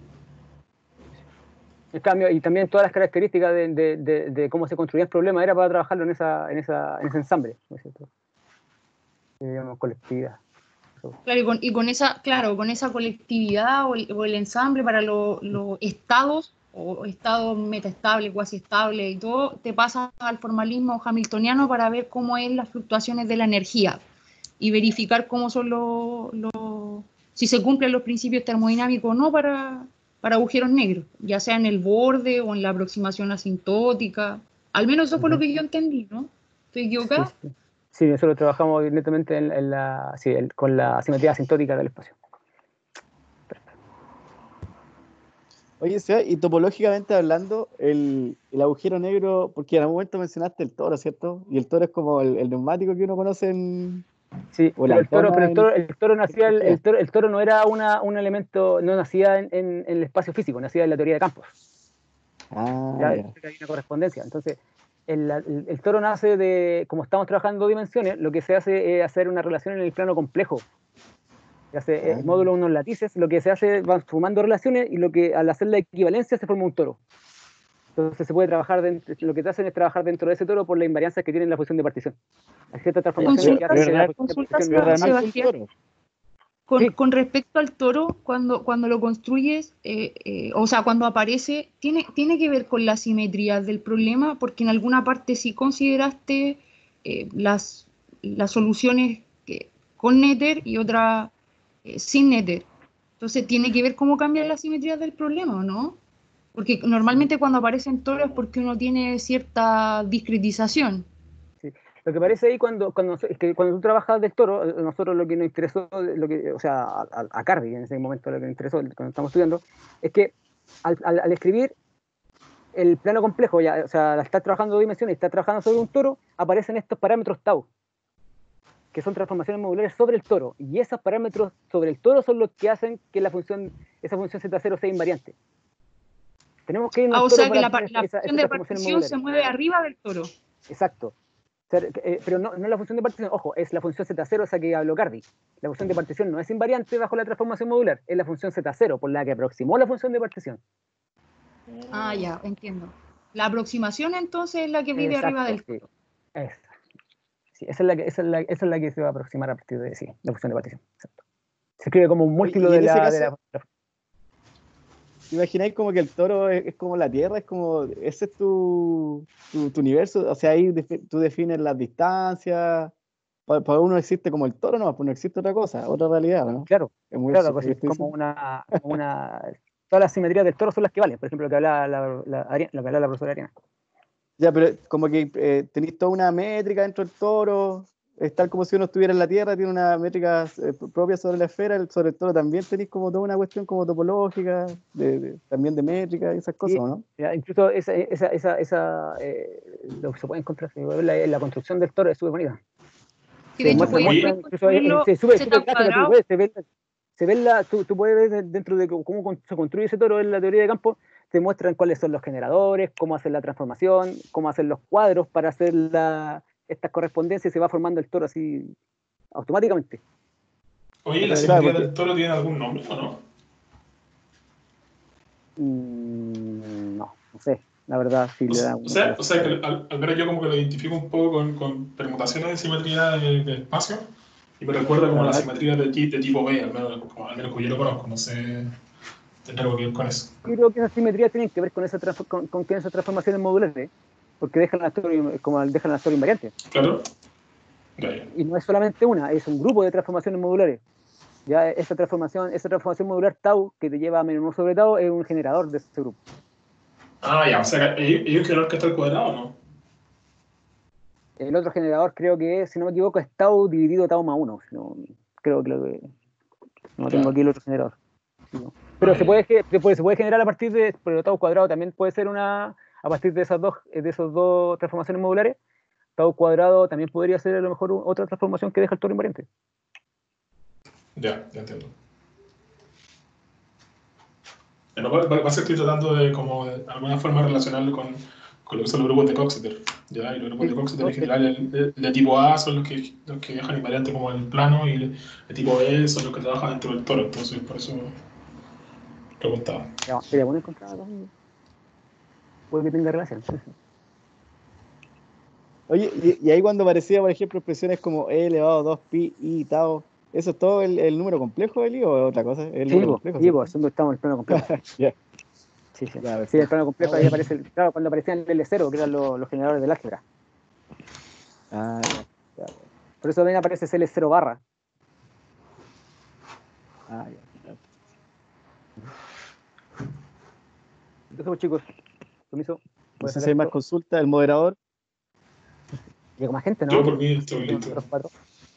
En cambio, y también todas las características de, de, de, de cómo se construía el problema era para trabajarlo en, esa, en, esa, en ese ensamble, ¿no es cierto? Eh, digamos, colectividad. Claro, y con, y con esa, claro, con esa colectividad o el, o el ensamble para los lo estados, o estados metaestables, cuasi estables y todo, te pasa al formalismo hamiltoniano para ver cómo es las fluctuaciones de la energía y verificar cómo son los, los si se cumplen los principios termodinámicos o no para, para agujeros negros, ya sea en el borde o en la aproximación asintótica. Al menos eso fue lo que yo entendí, ¿no? ¿Estoy equivocada? Sí, sí. Sí, nosotros trabajamos netamente en, en la, sí, el, con la simetría asintótica del espacio. Oye, Seba, y topológicamente hablando, el, el agujero negro, porque en algún momento mencionaste el toro, ¿cierto? Y el toro es como el, el neumático que uno conoce en... Sí, o pero la el toro, pero dona el en... toro, el toro nacía, el, topología. el toro, el toro no era una, un elemento, no nacía en, en, en el espacio físico, nacía en la teoría de campos. Ah, Ya ya. hay una correspondencia. Entonces, el, el, el toro nace de, como estamos trabajando en dos dimensiones, lo que se hace es hacer una relación en el plano complejo. Se hace Ah. eh, módulo unos látices, lo que se hace, van sumando relaciones y lo que al hacer la equivalencia se forma un toro. Entonces se puede trabajar, dentro, lo que te hacen es trabajar dentro de ese toro por las invariancias que tiene la función de partición. Hay ciertas transformaciones que Consulta, hacen que la ¿verdad? función de consulta, partición Pero no... realmente un Sebastián. toro. Con, Sí. con respecto al toro, cuando, cuando lo construyes, eh, eh, o sea, cuando aparece, ¿tiene, ¿tiene que ver con la simetría del problema? Porque en alguna parte sí consideraste eh, las, las soluciones que, con Nether y otra eh, sin Nether. Entonces, ¿tiene que ver cómo cambian las simetrías del problema o no? Porque normalmente cuando aparecen toros es porque uno tiene cierta discretización. Sí. Lo que parece ahí cuando, cuando, es que cuando tú trabajas del toro, eh, nosotros lo que nos interesó, lo que, o sea, a, a, a Cardi en ese momento lo que nos interesó cuando estamos estudiando, es que al, al, al escribir el plano complejo, ya, o sea, al estar trabajando dos dimensiones y estar trabajando sobre un toro, aparecen estos parámetros tau, que son transformaciones modulares sobre el toro, y esos parámetros sobre el toro son los que hacen que la función, esa función zeta cero sea invariante. Tenemos que irnos Ah, al o toro sea que para la, obtener la esa, función esas de transformaciones partición se modulares. mueve arriba del toro. Exacto. O sea, eh, pero no, no es la función de partición, ojo, es la función zeta cero, esa que habló Cardi. La función de partición no es invariante bajo la transformación modular, es la función zeta cero por la que aproximó la función de partición. Ah, ya, entiendo. La aproximación entonces es la que vive arriba Exacto, del sí. toro. Esa. Sí, esa es, la que, esa, es la, esa es la que se va a aproximar a partir de sí, la función de partición. Exacto. Se escribe como un Oye, múltiplo y de en ese la, de caso, la... imagináis como que el toro es, es como la Tierra, es como, ese es tu, tu, tu universo, o sea, ahí defi- tú defines las distancias, para, para uno existe como el toro, no, pues no existe otra cosa, otra realidad, ¿no? Claro, Es muy claro, absurdo pues lo que es estoy como diciendo. una, como una... Todas las simetrías del toro son las que valen, por ejemplo, lo que hablaba la, la, Ariana, lo que hablaba la profesora Ariana. Ya, pero como que eh, tenéis toda una métrica dentro del toro, es tal como si uno estuviera en la Tierra, tiene una métrica eh, propia sobre la esfera, el- sobre el toro también tenéis como toda una cuestión como topológica, de, de- también de métrica y esas cosas, Sí, ¿o no? ya, incluso esa, esa, esa, esa eh, lo que se puede encontrar en la, en la construcción del toro es súper bonita. Que Se de hecho muestra, podéis muestra, Oye, incluso es, construirlo es súper Z súper gráfica, tú cuadrado. puedes, se ve, se ve la, tú, tú puedes ver dentro de cómo con- se construye ese toro en la teoría de campo, te muestran cuáles son los generadores, cómo hacer la transformación, cómo hacer los cuadros para hacer la, estas correspondencias y se va formando el toro así automáticamente. oye, La ¿la teoría Claro, simetría porque del toro tiene algún nombre o no? Mm, no, no sé, la verdad, si O, le s- da o un sea, nombre. o sea que al, al menos yo como que lo identifico un poco con, con permutaciones de simetría de, de espacio y me recuerda como a la claro, simetría de, ti- de tipo B, al menos, como, al menos que yo lo conozco, no sé, tendrá algo que ver con eso. Yo creo que esas simetrías tienen que ver con, esa transfor- con, con que esas transformaciones modulares, porque dejan la toro, como dejan la toro invariante. Claro. Ya, ya. Y no es solamente una, es un grupo de transformaciones modulares. Ya esa transformación, esa transformación modular tau, que te lleva a menos uno sobre tau, es un generador de ese grupo. Ah, ya, o sea, que ¿hay, hay un generador que está al cuadrado o no? El otro generador creo que es, si no me equivoco, es tau dividido tau más uno. Si no, creo que lo que- no tengo Claro. aquí el otro generador. Sí, no. Pero Ah, se ya. puede, ge- se puede, se puede generar a partir de, pero el tau cuadrado también puede ser una, a partir de esas dos, de esos dos transformaciones modulares. Tau cuadrado también podría ser a lo mejor u- otra transformación que deja el toro invariante. Ya, ya entiendo. Bueno, va- va- vas a estoy tratando de, como, de alguna forma relacionarlo con, con lo que son los grupos de Coxeter. ¿Ya? Y los grupos Sí, de Coxeter en ok. general, el, el de tipo A son los que, los que viajan invariantes como en el plano, y el de tipo B son los que trabajan dentro del toro. Entonces, por eso preguntaba. Ya, sería bueno encontrar algo, puede que tenga relación. Oye, y, y ahí cuando aparecía, por ejemplo, expresiones como E elevado a dos pi, I, tau, ¿eso es todo el, el número complejo, Eli, o es otra cosa? Es el Sí, número pues, complejo, sí, ¿cierto? pues, estamos en el plano complejo. Ya, Sí, sí. ya, Sí, el perfecto. plano complejo, Ah, ahí bueno. aparece, el- claro, cuando aparecían el L cero, que eran los, los generadores del álgebra. Ah, ya, ya, ya. Por eso también aparece ese L cero barra. Ah, ya, ya. Eso, pues, chicos, permiso. No Voy a sé si sacar hay más esto. consultas, el moderador. Llega más gente, Yo ¿no? por mí estoy Somos listo. nosotros cuatro.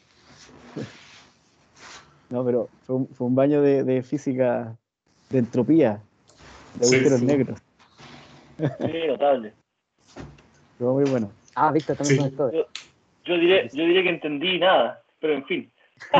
No, pero fue un, fue un baño de, de física, de entropía, de Sí, agujeros sí. negros. Sí, notable. Estuvo muy bueno. Ah, Víctor también Sí. se conectó. Yo, yo, diré, yo diré que entendí nada, pero en fin.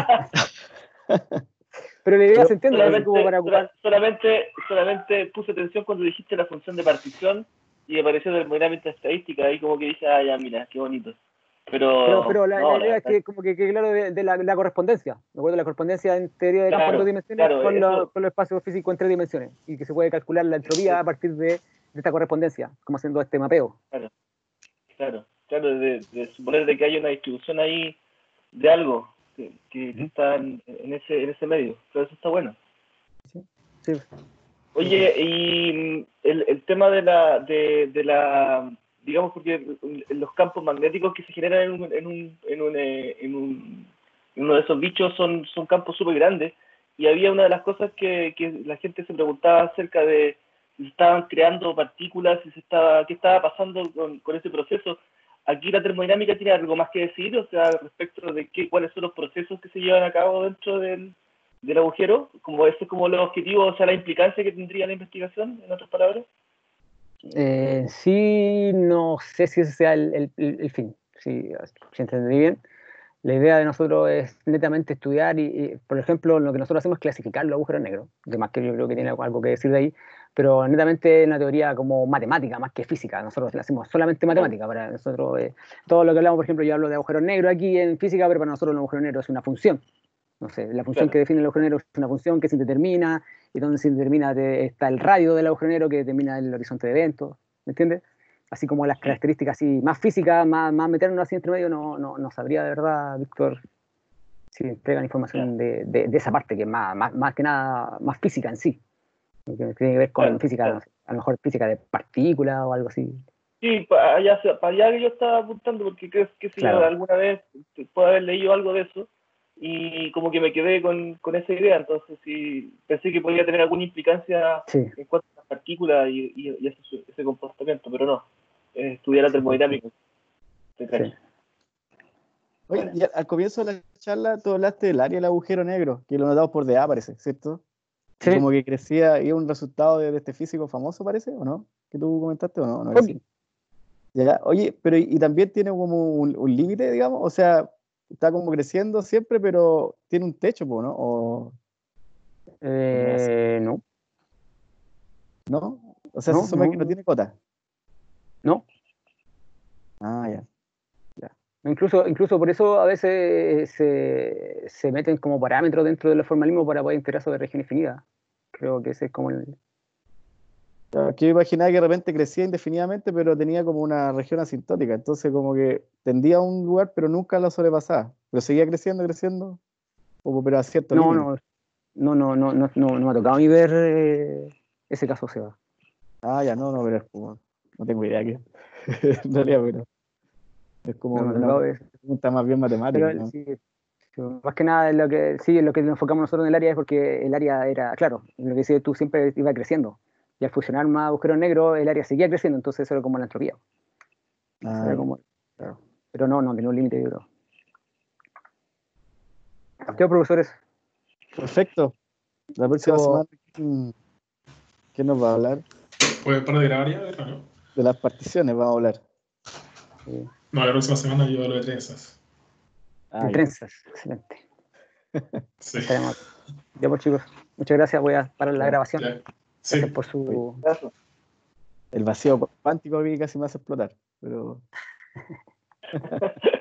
Pero la idea Pero- se entiende, así Solamente, como para ocupar. sola- solamente, solamente puse atención cuando dijiste la función de partición y apareció termodinámica estadística, ahí como que dije, ah, ya, mira, qué bonito. Pero, Pero, pero la, no, la la idea es verdad, que, como que quede claro de, de la, la correspondencia. ¿De acuerdo? La correspondencia en teoría de campo en claro, dos dimensiones claro, con, la- eso, con los espacios físicos en tres dimensiones. Y que se puede calcular la entropía a partir de, de esta correspondencia, como haciendo este mapeo. claro, claro, claro, de, de suponer de que hay una distribución ahí de algo que, que, que Ujú. está en, en ese, en ese medio. Pero eso está bueno. Sí. Oye, y el, el tema de la, de, de la, digamos, porque los campos magnéticos que se generan en, un, en, un, en, un, eh, en, un, en uno de esos bichos son, son campos súper grandes, y había una de las cosas que, que la gente se preguntaba acerca de si se estaban creando partículas, si se estaba, qué estaba pasando con, con ese proceso. Aquí la termodinámica tiene algo más que decir, o sea, respecto de qué, cuáles son los procesos que se llevan a cabo dentro del, del agujero, como ese es como los objetivos, o sea, la implicancia que tendría la investigación, en otras palabras. Eh, sí, no sé si ese sea el, el, el fin, si, si entendí bien. La idea de nosotros es netamente estudiar y, y, por ejemplo, lo que nosotros hacemos es clasificar los agujeros negros, además que yo creo que tiene algo que decir de ahí, pero netamente una teoría como matemática más que física. Nosotros le hacemos solamente matemática. Para nosotros, eh, todo lo que hablamos, por ejemplo, yo hablo de agujeros negros aquí en física, pero para nosotros un agujero negro es una función. No sé, la función Claro. que define el agujero negro es una función que se determina, y donde se determina de, está el radio del agujero negro que determina el horizonte de eventos, ¿me entiendes? Así como las características así, más físicas, más, más meternos así entre medio, no, no, no sabría de verdad, Víctor, si entregan información de, de, de esa parte, que es más, más, más que nada más física en sí, que tiene que ver con Claro, física, claro. no sé, a lo mejor física de partículas o algo así. Sí, para allá, para allá que yo estaba apuntando, porque creo que si Claro. yo alguna vez puedo haber leído algo de eso, y como que me quedé con, con esa idea, entonces sí, pensé que podía tener alguna implicancia Sí. en cuanto a las partículas y, y, y ese, ese comportamiento, pero no, es estudiar la termodinámica. Sí. Oye, Bueno. y al, al comienzo de la charla tú hablaste del área del agujero negro, que lo notamos por D A, parece, ¿cierto? Y Sí. como que crecía, y un resultado de, de este físico famoso, parece, ¿o no? ¿Que tú comentaste o no? ¿No es así? Ya, oye, pero y, y también tiene como un, un límite, digamos, o sea, está como creciendo siempre, pero tiene un techo, po, ¿no? O, Eh, no, ¿no? O sea, se no, asume no, que no tiene cota. no. Ah, ya. Incluso, incluso por eso a veces se, se meten como parámetros dentro del formalismo para poder integrar sobre región infinita. Creo que ese es como el... Claro, que yo imaginaba que de repente crecía indefinidamente, pero tenía como una región asintótica, entonces como que tendía a un lugar, pero nunca lo sobrepasaba. Pero seguía creciendo, creciendo, como, pero a cierto No, límite. no, no, no, no, no, no, no me ha tocado ni ver eh, ese caso, Seba. Ah, ya, no, no, pero es como, no tengo idea que en realidad, pero es como No me ha una tocado ver. pregunta más bien matemática, Pero ¿no? sí, sí, más que nada en lo que, sí, en lo que nos enfocamos nosotros en el área es porque el área era, claro, lo que decías tú, siempre iba creciendo. Y al fusionar más agujeros negros, el área seguía creciendo, entonces eso era como la entropía. Eso Ah, era ya. como, claro. Pero no, no, tenía un límite, yo creo. Yo, profesores, Perfecto. La próxima Estuvo- semana, ¿quién, quién nos va a hablar? Pues para de grabar ya, ¿verdad? ¿No? De las particiones vamos a hablar. eh, No, la próxima semana yo hablo de trenzas. Ah, de ya. trenzas, excelente. Sí. Estaremos. Ya pues chicos, muchas gracias, voy a parar la Ya. grabación. Ya. Sí. Gracias por su, Gracias. El vacío cuántico a mí casi me hace explotar, pero...